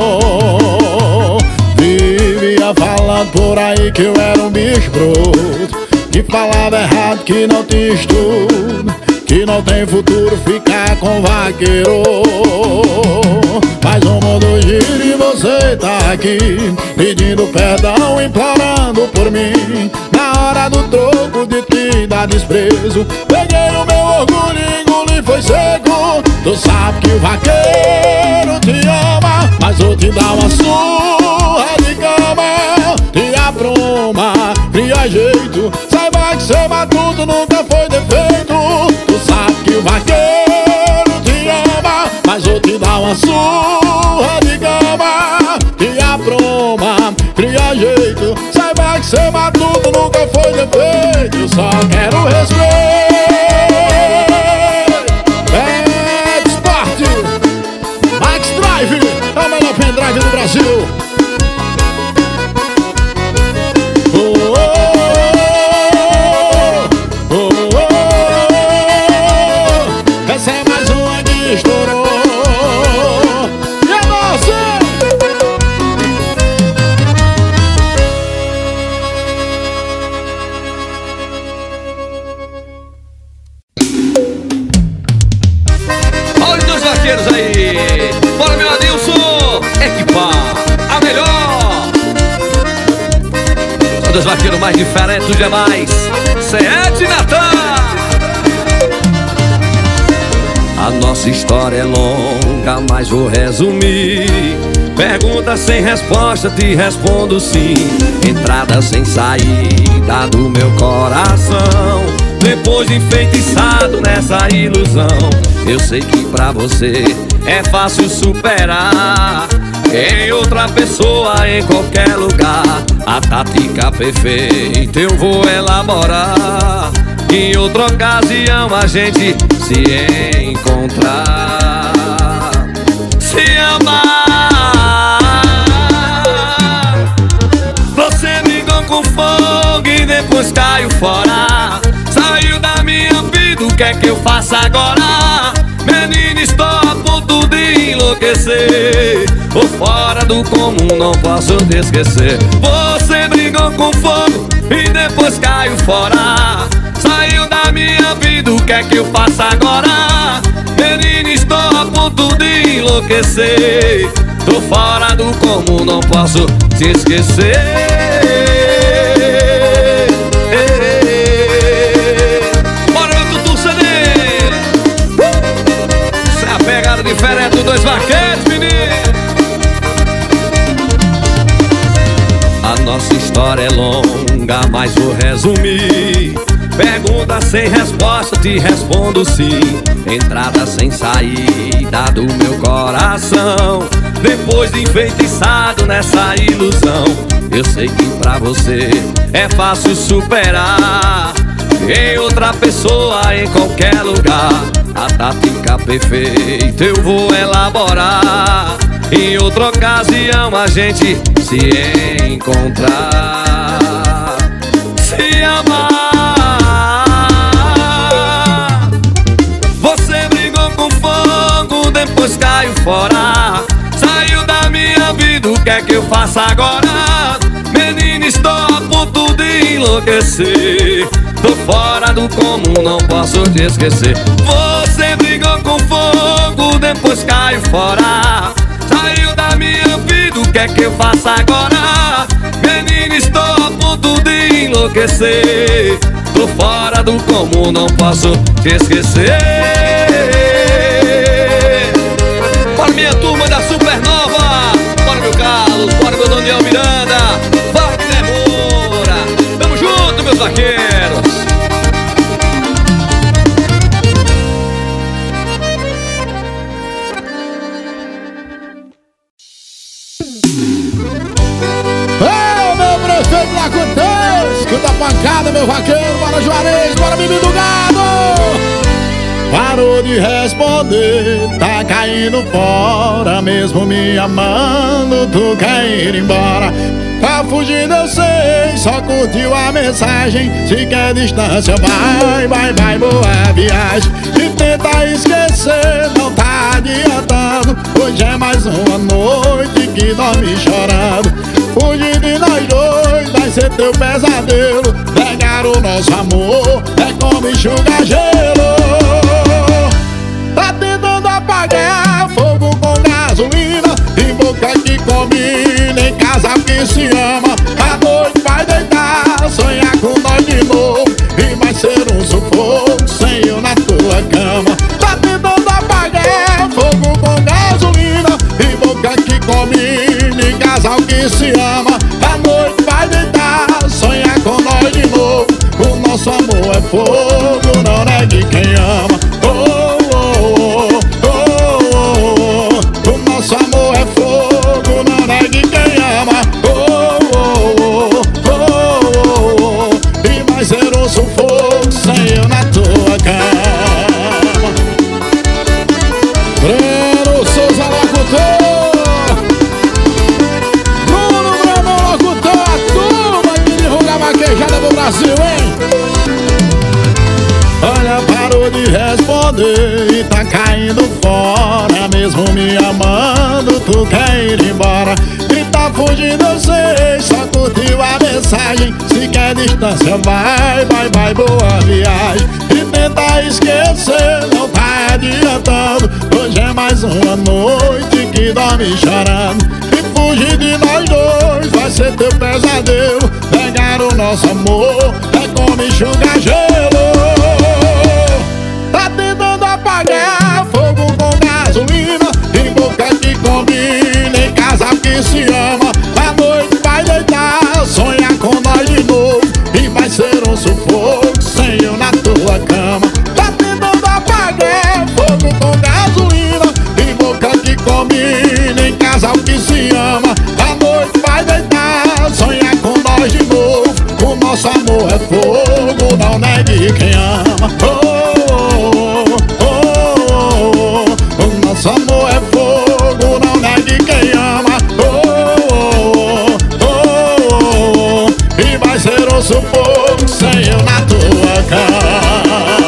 [SPEAKER 1] Vivia falando por aí que eu era um bicho bruto, que falava errado, que não tinha estudo, que não tem futuro ficar com vaqueiro. Mas o mundo gira e você tá aqui pedindo perdão, implorando por mim. Na hora do troco de te dar desprezo, peguei o meu orgulho e engoli, foi seco. Tu sabe que o vaqueiro te ama, mas vou te dar uma surra de cama. Te apruma, cria jeito, saiba que ser matuto nunca foi defeito. Tu sabe que o vaqueiro te ama, mas vou te dar uma surra de cama. Te apruma, cria jeito, saiba que ser matuto nunca foi defeito. Eu só quero respeito. É Esporte Max Drive, é o melhor pendrive do Brasil. Oh, oh, oh, oh, oh. Essa é mais uma que estourou. E é você!
[SPEAKER 3] Olha os dois vaqueiros aí. Bora, meu Adilson, equipar a melhor. São dois vaqueiros mais diferentes dos demais. Sete Natan. A nossa história é longa, mas vou resumir. Pergunta sem resposta, te respondo sim. Entrada sem saída do meu coração, depois de enfeitiçado nessa ilusão. Eu sei que pra você é fácil superar, em outra pessoa, em qualquer lugar. A tática perfeita eu vou elaborar, em outra ocasião a gente se encontrar, se amar. Você brigou com fogo e depois caiu fora, saiu da minha vida, o que é que eu faço agora? Menina, estou a ponto de enlouquecer, ou fora do comum, não posso te esquecer. Você brigou com fogo e depois caiu fora, saiu da minha vida, o que é que eu faço agora? Menina, estou a ponto de enlouquecer, tô fora do comum, não posso te esquecer. Bora, meu Tutu C D. Essa é a pegada diferente dos dois vaqueiros, menino. A nossa história é longa, mas vou resumir. Pergunta sem resposta, te respondo sim. Entrada sem saída do meu coração, depois de enfeitiçado nessa ilusão. Eu sei que pra você é fácil superar, em outra pessoa, em qualquer lugar. a tática perfeita eu vou elaborar. Em outra ocasião a gente se encontrar, se amar. Você brigou com fogo, depois caiu fora, saiu da minha vida, o que é que eu faço agora? Menina, estou a ponto de enlouquecer. Tô fora do comum, não posso te esquecer. Você brigou com fogo, depois caiu fora, saiu da minha vida, o que é que eu faço agora? Menina, estou a ponto de enlouquecer. Tô fora do comum, não posso te esquecer. Para minha turma da Supernova, para meu Carlos, para meu Daniel Miranda, Wagner Moura, tamo junto, meus vaqueiros.
[SPEAKER 1] Escuta a pancada, meu vaqueiro, bora Juarez, bora menino do gado. Parou de responder, tá caindo fora, mesmo me amando, tu quer ir embora. Tá fugindo, eu sei, só curtiu a mensagem. Se quer distância, vai, vai, vai, boa viagem. E tenta esquecer, não tá adiantando. Hoje é mais uma noite que dorme chorando. Fugir de nós dois vai ser teu pesadelo. Pegar o nosso amor é como enxugar gelo. Tá tentando apagar fogo com gasolina, em boca que combina, em casal que se ama. A noite vai deitar, sonhar com nós de novo, e vai ser um sufoco sem eu na tua cama. Tá tentando apagar fogo com gasolina, em boca que combina, em casal que se ama. A noite vai deitar, sonhar com nós de novo. O nosso amor é fogo, não negue quem ama. Oh, oh, oh, oh, oh. O nosso amor é fogo, não negue quem ama. Oh, oh, oh, oh, oh. E vai ser um sufoco sem eu na tua cama. Breno Souza locutor, Bruno Breno locutor, a turma que divulga a vaquejada do Brasil, hein? Olha, parou de responder e tá caindo fora, mesmo me amando, tu quer ir embora. E tá fugindo, eu sei, só curtiu a mensagem. Se quer distância, vai, vai, vai, boa viagem. E tenta esquecer, não tá adiantando. Hoje é mais uma noite que dorme chorando. E fugir de nós dois vai ser teu pesadelo. Pegar o nosso amor é como enxugar gelo. Tá tentando apagar fogo com gasolina, em boca que combina, em casal que se ama. A noite vai deitar, sonhar com nós de novo, e vai ser um sufoco sem eu na tua cama. Tá tentando apagar fogo com gasolina, em boca que combina, em casal que se ama. A noite vai deitar, sonhar com nós de novo. O nosso amor é fogo, não negue quem ama. Oh, nosso amor é fogo, não negue quem ama. Oh, oh, oh, oh, e vai ser um sufoco sem eu na tua cama.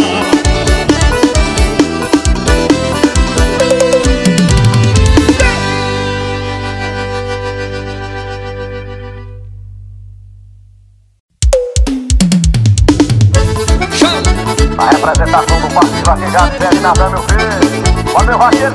[SPEAKER 2] A representação do Partido Vaquejado segue na Natan, meu filho. Olha meu vaqueiro,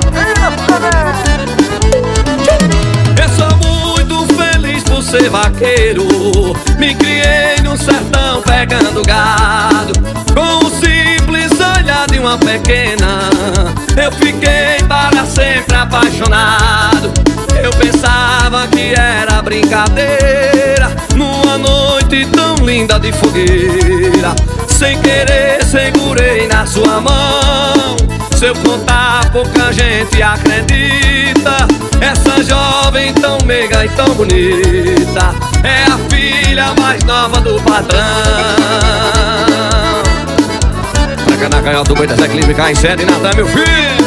[SPEAKER 3] eu sou muito feliz por ser vaqueiro. Me criei no sertão pegando gado. Com o simples olhar de uma pequena, eu fiquei para sempre apaixonado. Eu pensava que era brincadeira, numa noite tão linda de fogueira. Sem querer segurei na sua mão. Se eu contar, pouca gente acredita. Essa jovem tão meiga e tão bonita é a filha mais nova do patrão. tranca na canhota do boi da Zé Clive, cai em sede, Natan, meu filho.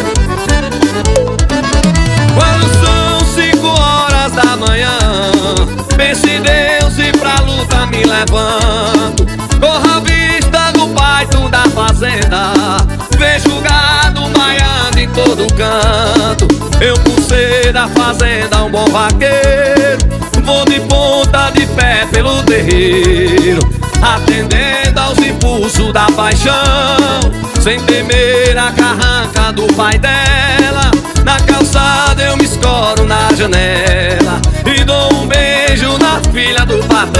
[SPEAKER 3] Quando são cinco horas da manhã, pense em Deus e pra luta me levanto. Corro à vista do paito da fazenda, vejo o gado maiando em todo canto. Eu por ser da fazenda um bom vaqueiro, vou de ponta de pé pelo terreiro, atendendo aos impulsos da paixão, sem temer a carranca do pai dela. Na calçada eu me escoro na janela e dou um beijo na filha do patrão.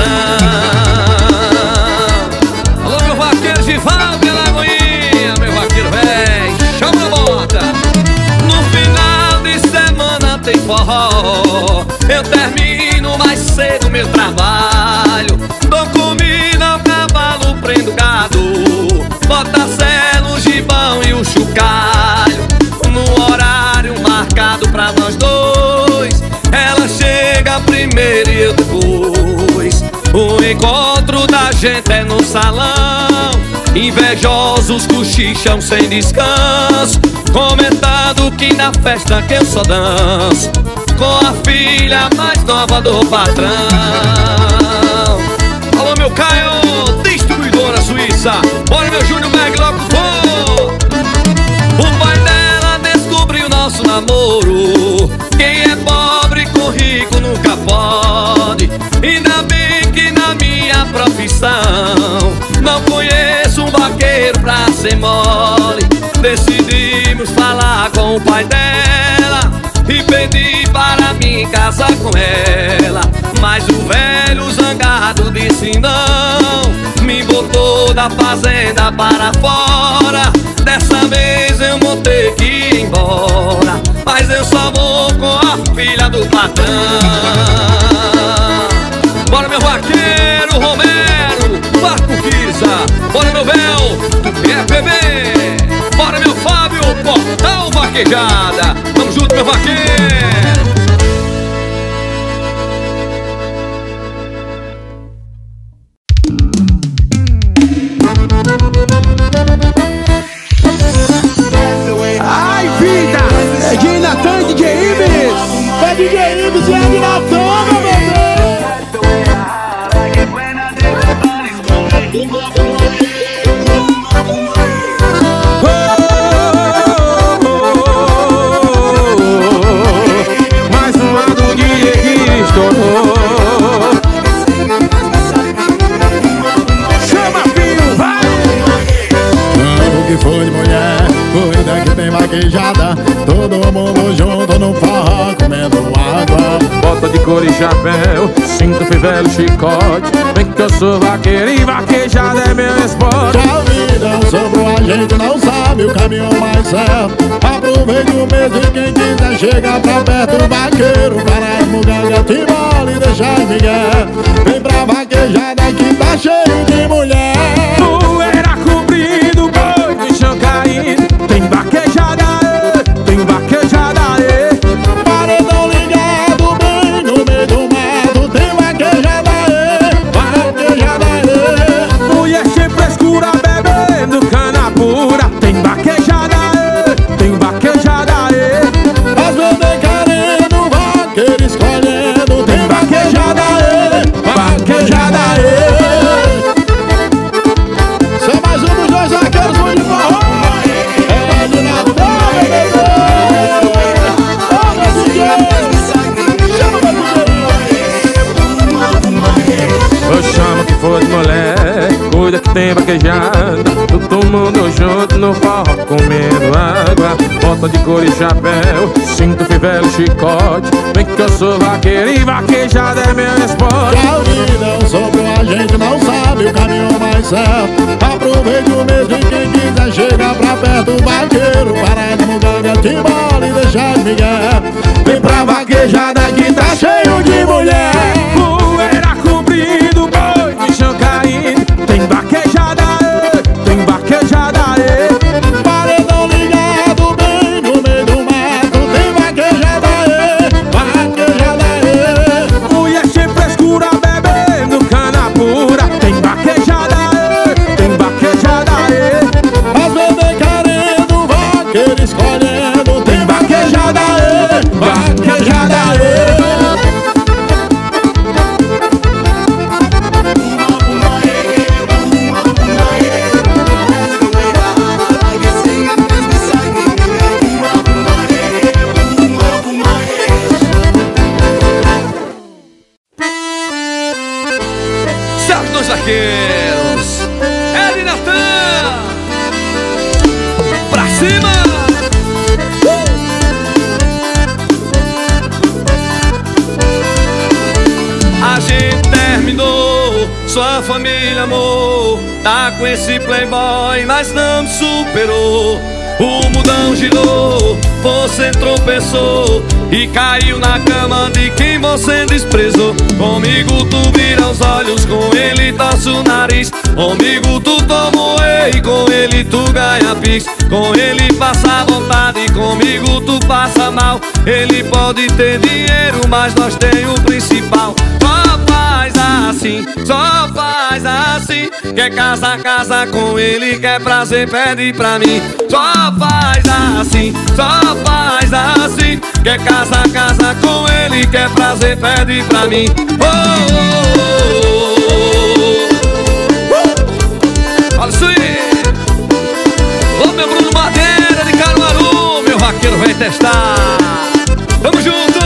[SPEAKER 3] Alô, meu vaqueiro Givaldo de Lagoinha, meu vaqueiro véi, chama a bota. No final de semana tem forró, eu termino mais cedo meu trabalho, dou comida ao cavalo, prendo gado, bota selo, gibão e o chocalho. No horário marcado pra nós dois, ela chega primeiro e eu depois. O encontro da gente é no salão, invejosos cochicham sem descanso, comentando que na festa que eu só danço com a filha mais nova do patrão. Alô, meu Caio, distribuidora suíça, bora meu Júnior Meg locutor. O pai dela descobriu nosso namoro, quem é pobre com rico nunca pode. Ainda bem que na minha profissão não conheço um vaqueiro pra ser mole. Decidimos falar com o pai dela e pedi para mim casar com ela, mas o velho zangado disse não, me botou da fazenda para fora. Dessa vez eu vou ter que ir embora, mas eu só vou com a filha do patrão. Bora meu vaqueiro Romero, Marco Kisa, bora meu Bel, do F P B, bora meu Fábio, Portal Vaquejada, tamo junto meu vaqueiro.
[SPEAKER 1] Ai vida, é de Natan, D J Ibis, é D J Ibis e é de Natan, meu bebê.
[SPEAKER 4] Mais uma do dia que estourou.
[SPEAKER 1] Chama filho, vai!
[SPEAKER 5] O que foi de mulher, cuida que tem vaquejada, todo mundo junto no forró comendo água.
[SPEAKER 4] Bota de couro e chapéu, cinto, fivela, chicote, vem que eu sou vaqueiro e vaquejada é meu esporte.
[SPEAKER 5] A vida sobrou, a gente não sabe o caminho mais certo. Aproveite o mês e quem quiser chegar pra perto do vaqueiro, para as muganga, timbola e deixar migué. Vem pra vaquejada que tá cheio de mulher.
[SPEAKER 4] Poeira cobrindo, boi de chão caindo, tem vaquejada, tem vaquejada,
[SPEAKER 5] Paredão ligado bem no meio do mato, tem vaquejada, vaquejada.
[SPEAKER 4] mulher sem frescura bebendo cana pura, tem vaquejada, tem vaquejada,
[SPEAKER 5] As bebês querendo, vaqueiro escolhendo, tem vaquejada, vaquejada. São mais um dos dois vaqueiros muito forró. É de Natal, bebê. Ô, meu D J, chama meu D J.
[SPEAKER 4] eu chamo que for de mulher, cuida que tem vaquejada, todo mundo junto no forró comendo água. Bota de couro e chapéu, cinto, fivela, chicote, vem que eu sou vaqueiro e vaquejada é meu esporte.
[SPEAKER 5] A vida sobrou, a gente não sabe o caminho mais certo. Aproveite o mês e quem quiser chegar pra perto do vaqueiro, para de muganga, timbola e deixar migué. Vem pra vaquejada que tá cheio de mulher.
[SPEAKER 4] Poeira cobrindo, boi de chão caindo, tem vaquejada, tem vaquejada,
[SPEAKER 5] Paredão ligado bem no meio do mato, tem vaquejada, vaquejada.
[SPEAKER 4] mulher sem frescura bebendo cana pura, tem vaquejada, tem vaquejada,
[SPEAKER 5] As
[SPEAKER 3] vaqueiros. É de Natan. Pra cima. uh! A gente terminou, sua família amou, tá com esse playboy, mas não me superou. O mundão girou, você tropeçou e caiu na cama de quem você desprezou. Comigo tu vira os olhos, com ele torce o nariz. Comigo tu toma o whey, com ele tu ganha pix. Com ele passa vontade, comigo tu passa mal. Ele pode ter dinheiro, mas nós tem o principal. Só faz assim, só faz assim. Quer casar, casa com ele, quer prazer, pede pra mim. Só faz assim, só faz assim. Quer casar, casa com ele, quer prazer, pede pra mim. Oh, oh, oh, oh. Olha isso aí. Ô meu Bruno Madeira de Caruaru, meu vaqueiro vai testar. Tamo junto.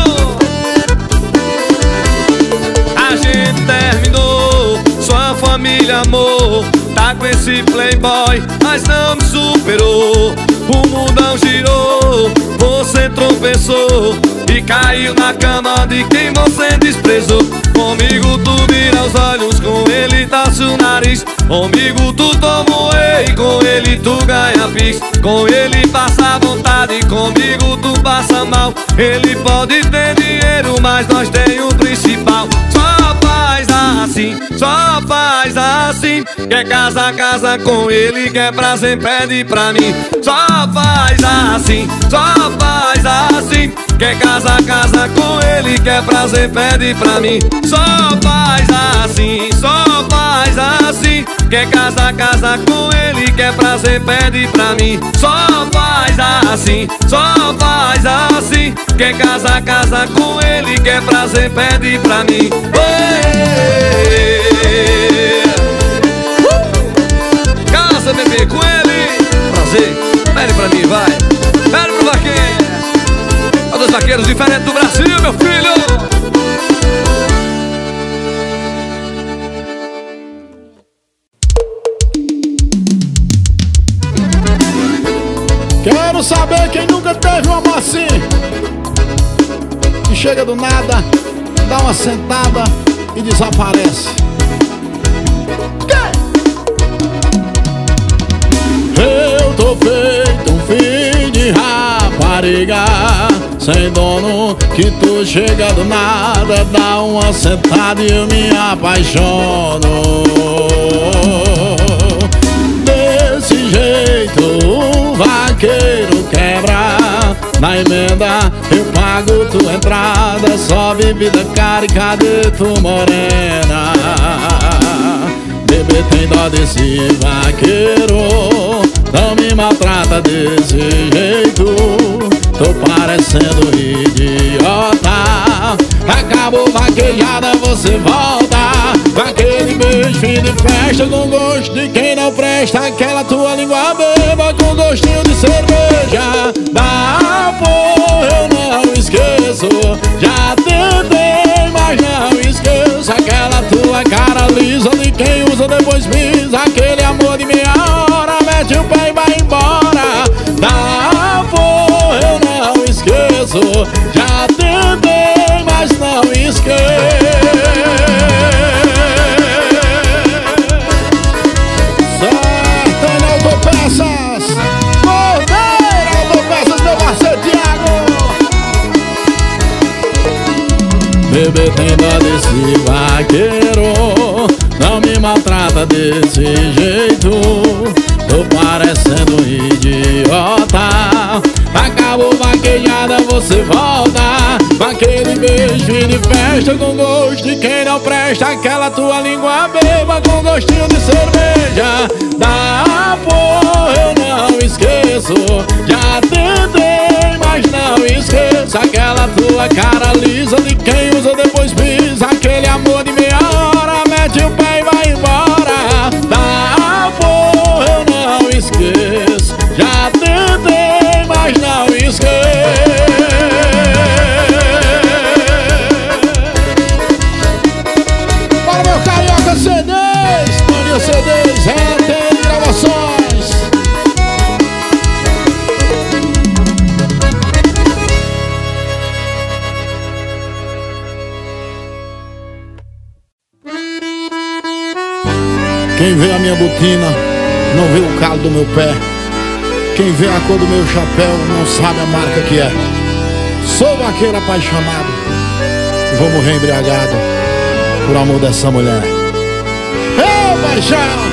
[SPEAKER 3] A gente terminou, sua família amou, tá com esse playboy, mas não me superou. O mundão girou, você tropeçou e caiu na cama de quem você desprezou. Comigo tu vira os olhos, com ele torce o nariz. Comigo tu toma o whey, com ele tu ganha pix. Com ele passa vontade, comigo tu passa mal. Ele pode ter dinheiro, mas nós tem o principal. Só faz assim, só faz assim. Quer casar, casa com ele, quer prazer, pede pra mim. Só faz assim, só faz assim. Quer casar, casa com ele, quer prazer, pede pra mim. Só faz assim, só faz assim. Quer casar, casa com ele, quer prazer, pede pra mim. Só faz assim, só faz assim. Quer casar, casa com ele, quer prazer, pede pra mim. uh! Casa, bebê, com ele, prazer, pede pra mim, vai. Pede pro vaqueiro. Olha dos vaqueiros diferentes do Brasil, meu filho.
[SPEAKER 5] Quero saber quem nunca teve um amor assim, que chega do nada, dá uma sentada e desaparece. Eu tô feito um filho de rapariga, sem dono, que tu chega do nada, dá uma sentada e eu me apaixono. Desse jeito o vaqueiro quebra, na emenda eu pago tua entrada, só bebida cara e cadê tu morena? Bebê tem dó desse vaqueiro, não me maltrata desse jeito. Tô parecendo idiota, acabou vaquejada, você volta. Aquele beijo fim de festa, com gosto de quem não presta. Aquela tua língua beba, com gostinho de cerveja. Da porra eu não esqueço, já tentei, mas não esqueço. Aquela tua cara lisa de quem usa depois pisa. Aquele amor de meia hora, mete o pé e vai embora. Da porra eu não esqueço, já tentei, mas não esqueço. Sartana Autopeças, Cordeiro Autopeças, meu parceiro Thiago. Bebê tem dó desse vaqueiro, não me maltrata desse jeito. Tô parecendo idiota, acabou vaquejada, você volta. Aquele beijo de festa, com gosto de quem não presta. Aquela tua língua beba, com gostinho de cerveja. Da porra eu não esqueço, já tentei, mas não esqueço. Aquela tua cara lisa de quem usa depois pisa. Aquele amor de meia hora, mete o pé e vai embora. Da porra eu não esqueço, já tentei, mas não esqueço. Para meu carioca C dez, Quem vê a minha botina não vê o calo do meu pé. Quem vê a cor do meu chapéu não sabe a marca que é. Sou vaqueiro apaixonado e vou morrer embriagado por amor dessa mulher. Ô paixão!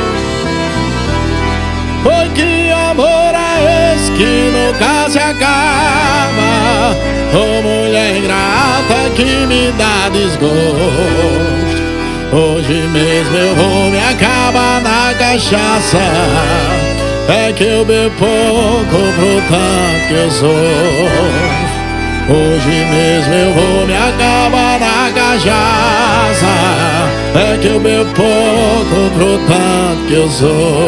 [SPEAKER 5] Oi, que amor é esse que nunca se acaba? Ô mulher ingrata que me dá desgosto. Hoje mesmo eu vou me acabar na cachaça. É que eu bebo pouco pro tanto que eu sou. Hoje mesmo eu vou me acabar na cachaça. É que eu bebo pouco pro tanto que eu sou.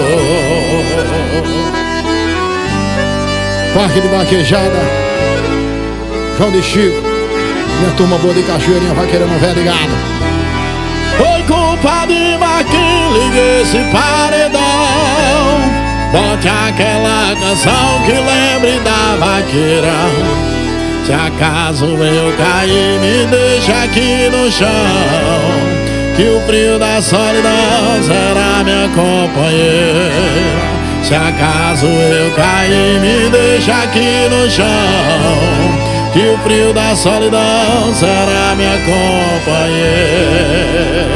[SPEAKER 5] Parque de Vaquejada, João de Chico, minha turma boa de Cachoeirinha, vaqueirão velho ligado. Foi culpa de Marquinhos, liguei esse paredão. Bote aquela canção que lembre da vaqueira. Se acaso eu cair, me deixa aqui no chão, que o frio da solidão será minha companheira. Se acaso eu cair, me deixa aqui no chão, que o frio da solidão será minha companheira.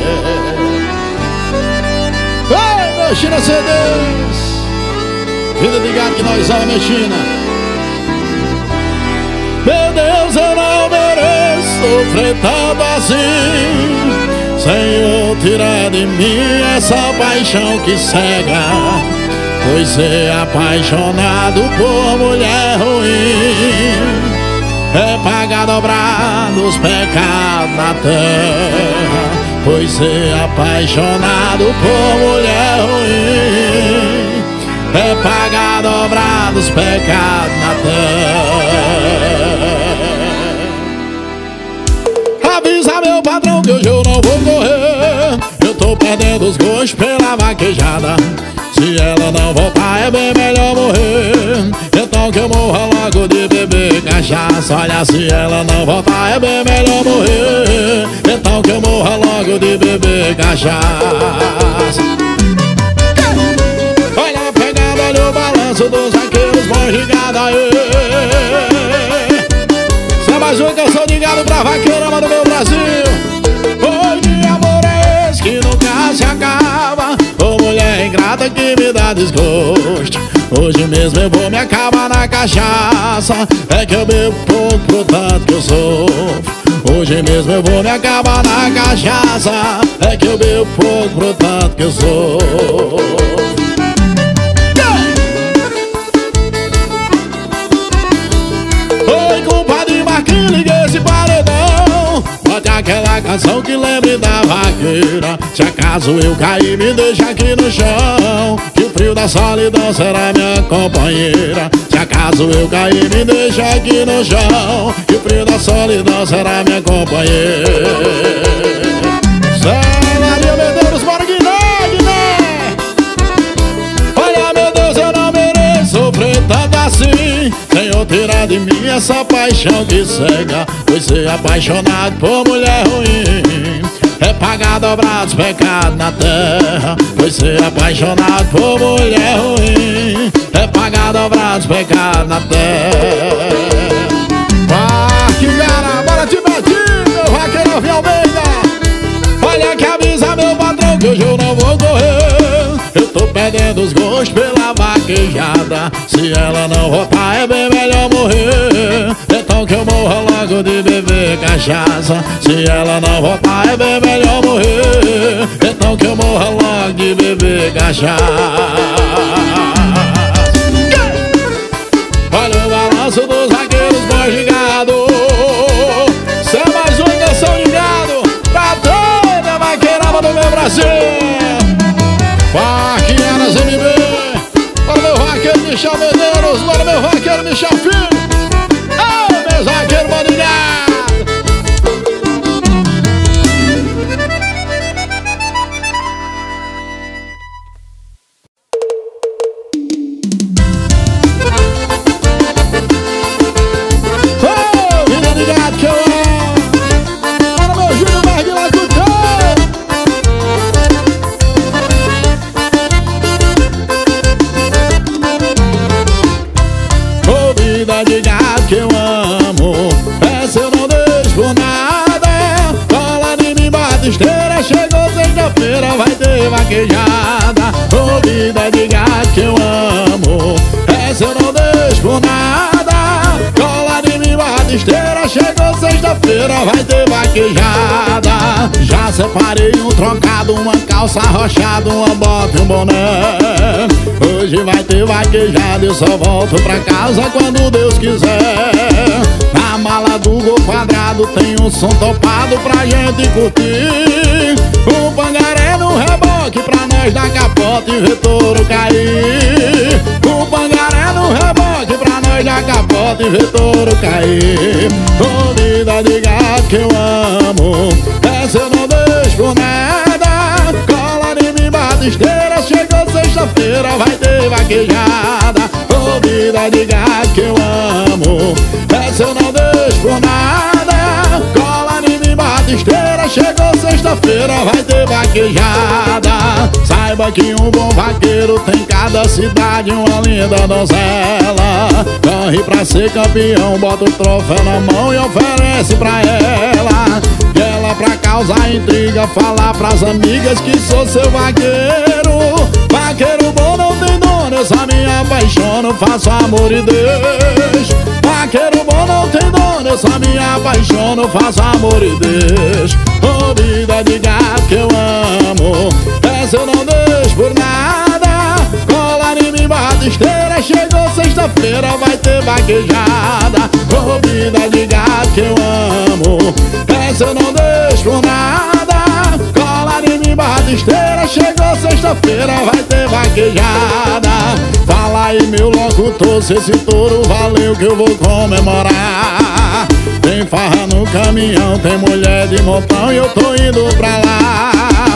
[SPEAKER 5] Ei, meu China C Ds, vida de gato que nós amamos, meu China. Meu Deus, eu não mereço sofrer tanto assim. Senhor, tira de mim essa paixão que cega, pois ser apaixonado por mulher ruim é pagar dobrado os pecados na terra. Pois ser apaixonado por mulher ruim é pagar dobrado os pecados na terra. Avisa meu patrão que hoje eu não vou correr. Eu tô perdendo os gostos pela vaquejada. Se ela não voltar é bem melhor morrer. Então que eu morra logo de beber cachaça. Olha, se ela não voltar é bem melhor morrer. Então que eu morra logo de beber cachaça. Olha a pegada, olha o balanço dos vaqueiros bons de gado aí. Isso é mais uma canção de gado pra vaqueirama do meu Brasil. Oi, que amor é esse que nunca se acaba? Ô mulher ingrata que me dá desgosto. Hoje mesmo eu vou me acabar na cachaça. É que eu bebo pouco pro tanto que eu sofro. Hoje mesmo eu vou me acabar na cachaça. É que eu bebo pouco pro tanto que eu sofro. Oi, compadre Marquinhos, liguei esse paredão. Bote aquela canção que lembre da vaqueira. Se acaso eu cair, me deixa aqui no chão, que o frio da solidão será minha companheira. Se acaso eu cair, me deixa aqui no chão, que o frio da solidão será minha companheira. Maria Medeiros, bora Guiné, Guiné. Olha, meu Deus, eu não mereço sofrer tanto assim. Senhor, tira de mim essa paixão que cega, pois ser apaixonado por mulher ruim é pagar dobrados pecados na terra. Pois ser apaixonado por mulher ruim é pagar dobrados pecados na terra. Parque Gara, bora te medir, meu vaqueiro Vim Almeida. Olha que avisa meu patrão que hoje eu não vou correr. Eu tô perdendo os gostos pela vaquejada. Se ela não voltar é bem melhor morrer. Então que eu morra logo de beber cachaça. Se ela não voltar é bem melhor morrer. Então que eu morra logo de beber cachaça. Olha o balanço dos vaqueiros bons de gado. Isso é mais uma canção de gado pra toda a vaqueirama do meu Brasil. Vaqueiras M B, para meu vaqueiro Michel Medeiros, para meu vaqueiro Michel Filho. Ô, meus vaqueiros bandilhados. Ô, vida de gato que eu amo. Para meu Júlio Marguila Cutão. chegou sexta-feira, vai ter vaquejada. Já separei um trocado, uma calça arrochada, uma bota e um boné. Hoje vai ter vaquejada, eu só volto pra casa quando Deus quiser. Na mala do Gol Quadrado tem um som topado pra gente curtir. Um pangaré no reboque pra nós dar capota e ver touro cair. Um pangaré no reboque pra nós dar capota e ver touro cair. Ô vida de gato que eu amo, essa eu não deixo por nada. Cola em mim, batisteira, chegou sexta-feira, vai ter vaquejada. Ô vida de gato que eu amo, essa eu não deixo por nada. Cola em mim, batisteira, chegou sexta-feira, vai ter vaquejada. Saiba que um bom vaqueiro tem em cada cidade uma linda donzela. Corre pra ser campeão, bota o troféu na mão e oferece pra ela. E ela pra causar intriga, falar pras amigas que sou seu vaqueiro. Vaqueiro bom não tem dono, eu só me apaixono, faço amor e deixo. Vaqueiro bom não tem dono, eu só me apaixono, faço amor e deixo. Ô vida de gato que eu amo, essa eu não deixo por nada. Cola em mim, batisteira, chegou sexta-feira, vai ter vaquejada. Ô vida de gato que eu amo, essa eu não deixo por nada. Cola em mim, batisteira, chegou sexta-feira, vai ter vaquejada. Fala aí meu locutor, se esse touro valeu que eu vou comemorar. Tem farra no caminhão, tem mulher de montão e eu tô indo pra lá.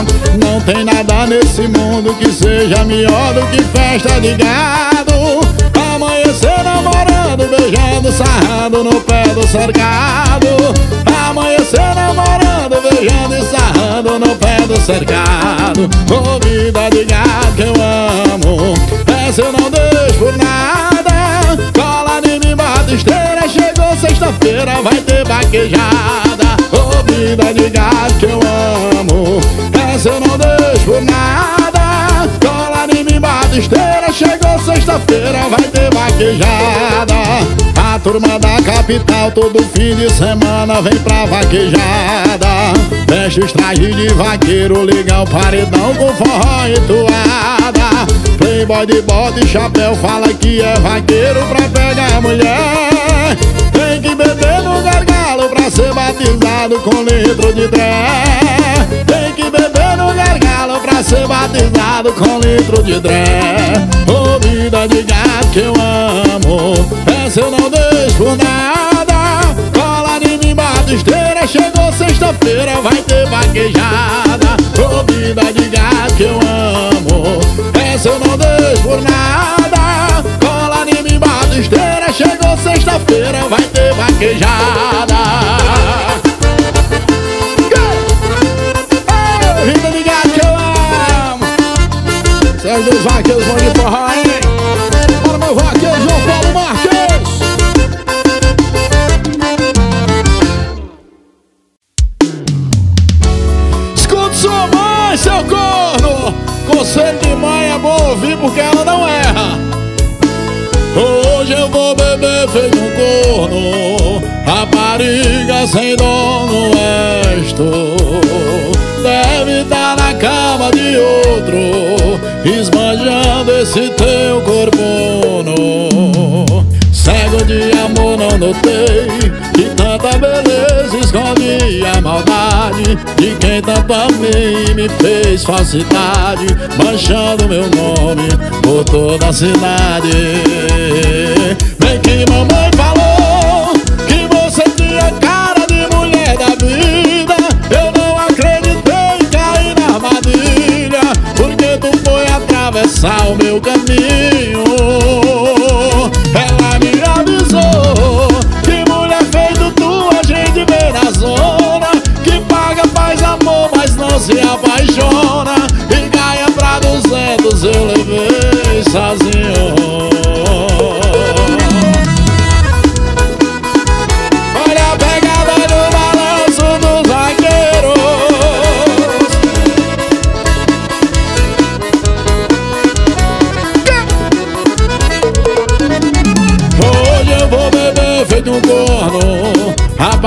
[SPEAKER 5] Não tem nada nesse mundo que seja melhor do que festa de gado. Amanhecer namorando, beijando, sarrando no pé do cercado. Amanhecer namorando, beijando e sarrando no pé do cercado. Ô vida de gato que eu amo, essa eu não deixo por nada. Cola em mim, batisteira, chegou sexta-feira, vai ter vaquejada. Ô vida de gato que eu amo, essa eu não deixo por nada. Cola em mim, batisteira, chegou sexta-feira, vai ter vaquejada. A turma da capital todo fim de semana vem pra vaquejada. Veste os trajes de vaqueiro, liga o paredão com forró e toada. Playboy de bota e chapéu fala que é vaqueiro pra pegar mulher. Tem que beber no gargalo pra ser batizado com litro de dré. Tem que beber no gargalo pra ser batizado com litro de dré. Ô vida de gato que eu amo, essa eu não deixo por nada. Cola em mim, batisteira, chegou sexta-feira, vai ter vaquejada. Ô vida de gato que eu amo, essa eu não deixo por nada. Cola em mim, batisteira, chegou sexta-feira, vai ter vaquejada. Ô vida de gato que eu amo, seus dois vaqueiros vão de forró, hein? Para meu vaqueiro João Paulo Marques. Escuta sua mãe, seu corno. Conselho de mãe é bom ouvir porque ela não erra. Hoje eu vou beber feito um corno, rapariga sem dono és tu. Deve estar na cama de outro, esbanjando esse teu corpo. Cego de amor não notei que tanta beleza esconde a maldade de quem tanto amei e me fez falsidade, manchando meu nome por toda a cidade. Bem que mamãe falou que você tinha cara de mulher da vida. Eu não acreditei e caí na armadilha, porque tu foi atravessar o meu caminho. Ela me avisou que mulher feito tu a gente vê na zona, que paga, faz amor, mas não se apaixona, e ganha pra duzentos eu levei sozinho. Olha a pegada do balanço dos vaqueiros. Hoje eu vou beber feito um corno,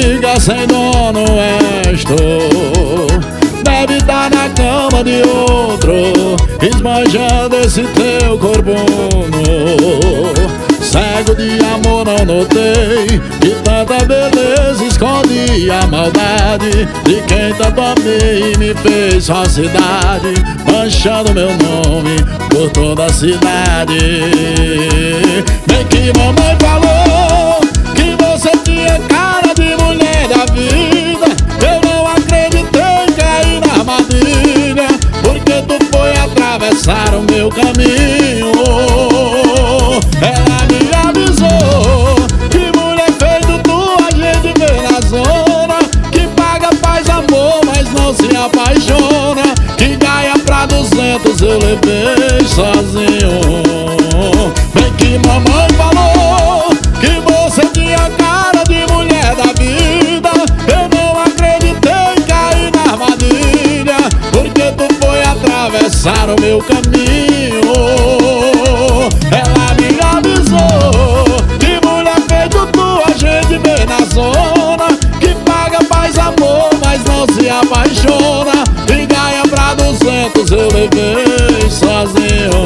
[SPEAKER 5] amiga sem dono és tu. Deve estar na cama de outro, esbanjando esse teu corpo nu. Cego de amor não notei, de tanta beleza escondi a maldade de quem tanto amei e me fez falsidade, manchando meu nome por toda a cidade. Bem que mamãe falou que você tinha cara de mulher da vida, eu não acreditei em cair na armadilha, porque tu foi atravessar o meu caminho. Ela me avisou que mulher feito tu a gente vê na zona, que paga, faz amor, mas não se apaixona, que ganha pra duzentos eu levei sozinho. Bem que mamãe falou que você tinha cara de mulher da vida, eu não acreditei em cair na armadilha, porque tu foi atravessar o meu caminho. Ela me avisou que mulher feito tu a gente vê na zona, que paga, faz amor, mas não se apaixona, e ganha pra duzentos eu levei sozinho.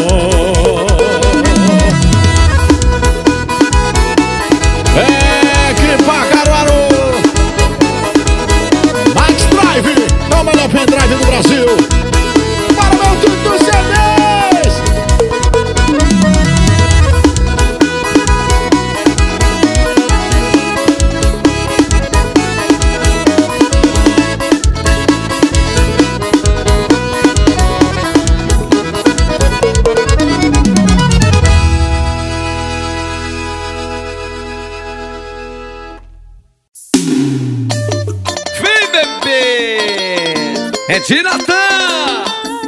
[SPEAKER 5] É que pra Caruaru, Max Drive, é o melhor pendrive do Brasil. Para meu time do C Ds.
[SPEAKER 3] É de Natan.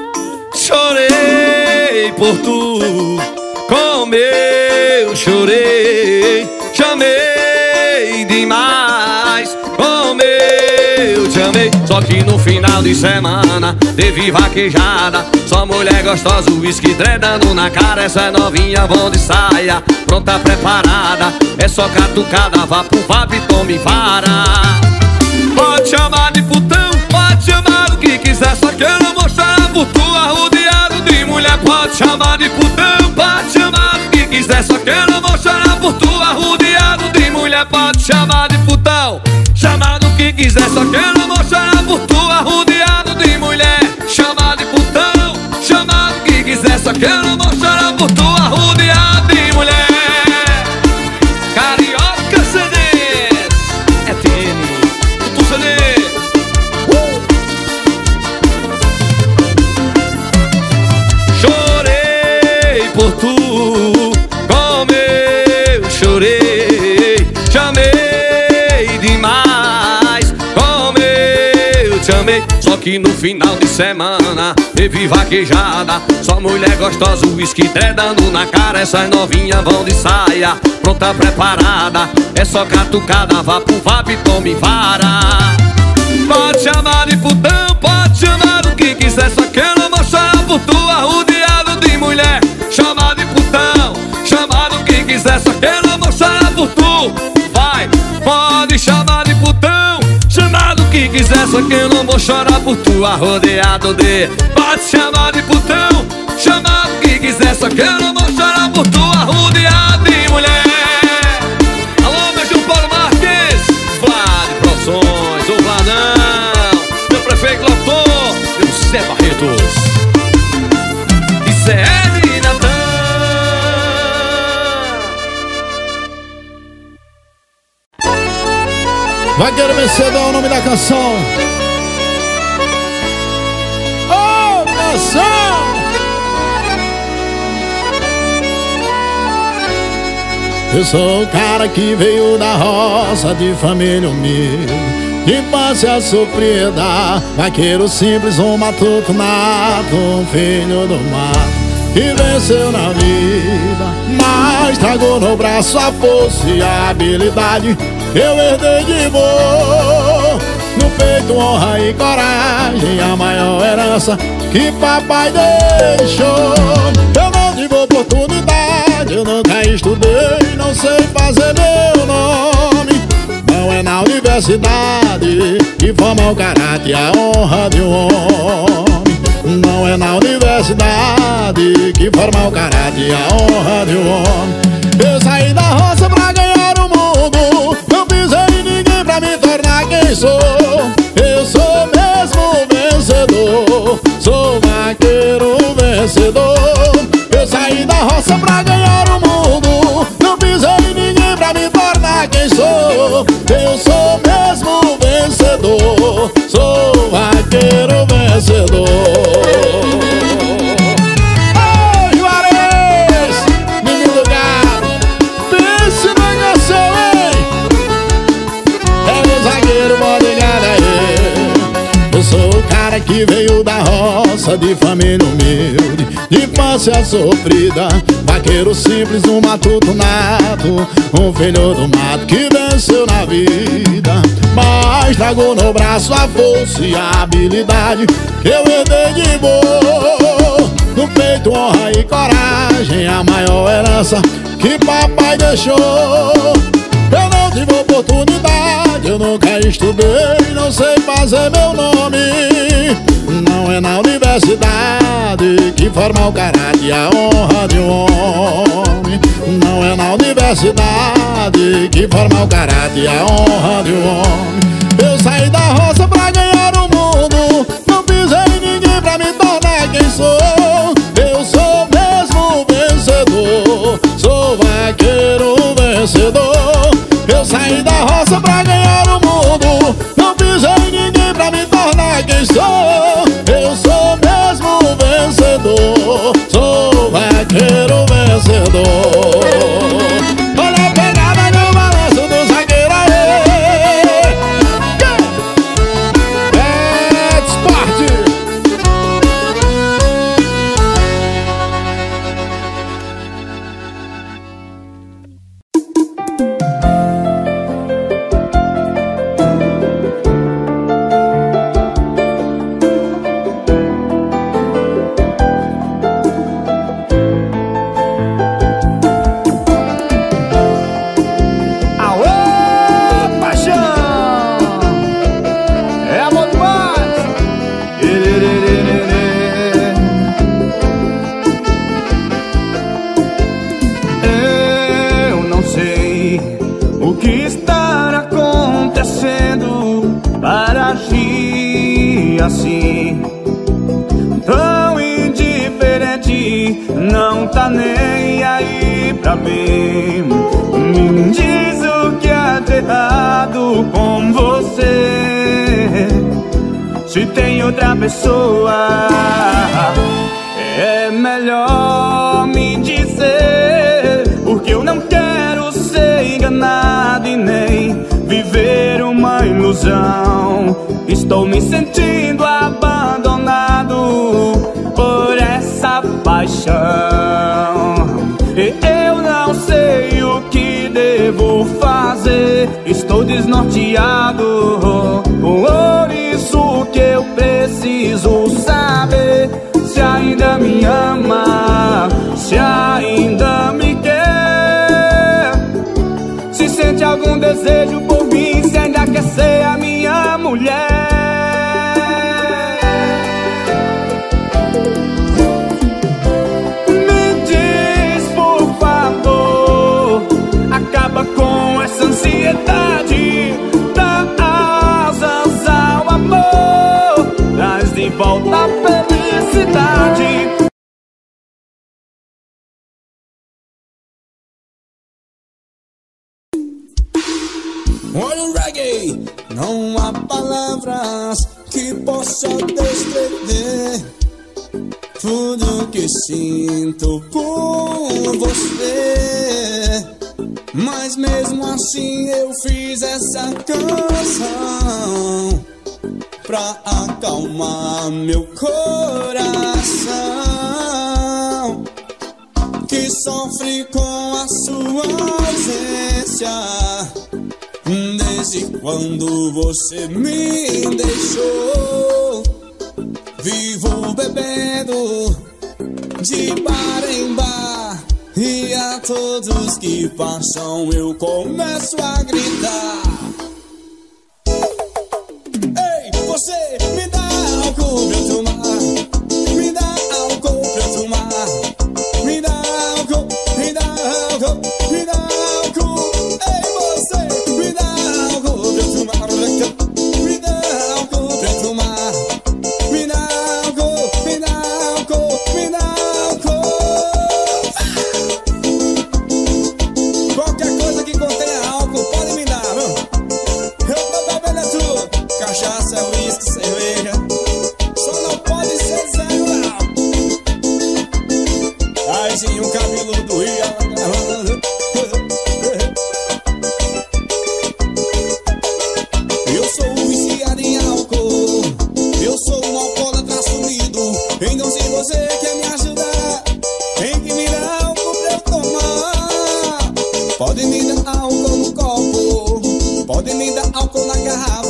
[SPEAKER 3] Chorei por tu, como eu chorei, chamei demais, como eu te amei. Só que no final de semana teve vaquejada, só mulher gostosa, uísque dredando na cara. Essa novinha vão de saia, pronta, preparada, é só catucada, vá pro vapo e tome vara. Pode chamar de putão, pode chamar o que quiser, só que eu não vou chorar por tu arrodeado de mulher. Pode chamar de putão, pode chamar o que quiser, só que eu não vou chorar por tu arrodeado de mulher. Pode chamar de putão, chamar do que quiser, só que eu não vou chorar por tu arrodeado de mulher. Chamar de putão, chamar do que quiser, só que eu não vou chorar por tu arrodeado de mulher. Carioca C Ds, é T N. Chorei por tu, como eu chorei, chamei demais, como eu te amei. Só que no final de semana teve vaquejada, só mulher gostosa, uísque dredando na cara. Essas novinhas vão de saia, pronta, preparada, é só catucada, vá pro vapo e tome vara. Pode chamar de putão, pode chamar o que quiser, só que eu não vou chorar por tu arrodeado de mulher. Chamar de putão, chamar o que quiser, só que eu não vou chorar por tu. Vai, pode chamar de putão, chamar o que quiser, só que eu não vou chorar por tu arrodeado de. Pode chamar de putão, chamar o que quiser, só que eu não vou chorar por tu arrodeado de mulher. Alô, meu João Paulo Marques, Vlad Produções, o Vladão, meu prefeito Lotor, meu Zé Barretos. Isso é de Natan.
[SPEAKER 5] Vaqueiro Vencedor é o nome da canção. Oh, canção! Eu sou o cara que veio da roça, de família humilde, de infância sofrida, vaqueiro simples, um matuto nato, um filho do mato, que venceu na vida, mas tragou no braço a força e a habilidade. Eu herdei de vô, no peito honra e coragem, a maior herança que papai deixou. Eu não tive oportunidade, eu nunca estudei, não sei fazer meu nome. Não é na universidade universidade que forma o caráter e a honra de um homem. Não é na universidade que forma o caráter e a honra de um homem. Eu saí da roça pra ganhar o mundo, não pisei em ninguém pra me tornar quem sou. Eu sou mesmo vencedor, sou vaqueiro vencedor. Eu saí da roça pra ganhar o mundo, não pisei em ninguém pra me tornar quem sou. Eu sou mesmo vencedor, sou vaqueiro vencedor. Ô Juarez, menino do gado, pense no negócio, hein? É o zagueiro, bode ligado aí. Eu sou o cara que veio da roça, de família humilde, de infância sofrida, vaqueiro simples, um matuto nato, um filho do mato que venceu na vida, mas tragou no braço a força e a habilidade que eu herdei de boa. No peito honra e coragem, a maior herança que papai deixou. Eu não tive oportunidade, eu nunca estudei, não sei fazer meu nome. Não é na universidade que forma o caráter e a honra de um homem. Não é na universidade que forma o caráter e a honra de um homem. Eu saí da roça pra ganhar o mundo, não pisei em ninguém pra me tornar quem sou. Eu sou mesmo vencedor, sou vaqueiro vencedor. Eu saí da roça pra ganhar o mundo, não pisei em ninguém pra me tornar quem sou. Eu sou mesmo vencedor, sou vaqueiro vencedor. Olha a pegada no balanço do zagueiro aí. É esporte.
[SPEAKER 6] Assim, tão indiferente, não tá nem aí pra mim. Me diz o que há de errado com você. Se tem outra pessoa, é melhor me dizer, porque eu não quero ser enganado e nem viver uma ilusão. Estou me sentindo abandonado por essa paixão. E eu não sei o que devo fazer, estou desnorteado. Por isso que eu preciso saber se ainda me ama, se ainda me quer, se sente algum desejo por mim, se ainda quer ser a minha mulher. Me diz, por favor, acaba com essa ansiedade, dá asas ao amor, traz de volta a felicidade.
[SPEAKER 7] Olha o reggae, não há palavras que possam descrever tudo que sinto por você. Mas mesmo assim eu fiz essa canção pra acalmar meu coração, que sofre com a sua ausência desde quando você me deixou. Vivo bebendo de bar em bar, e a todos que passam eu começo a gritar: álcool na garrafa.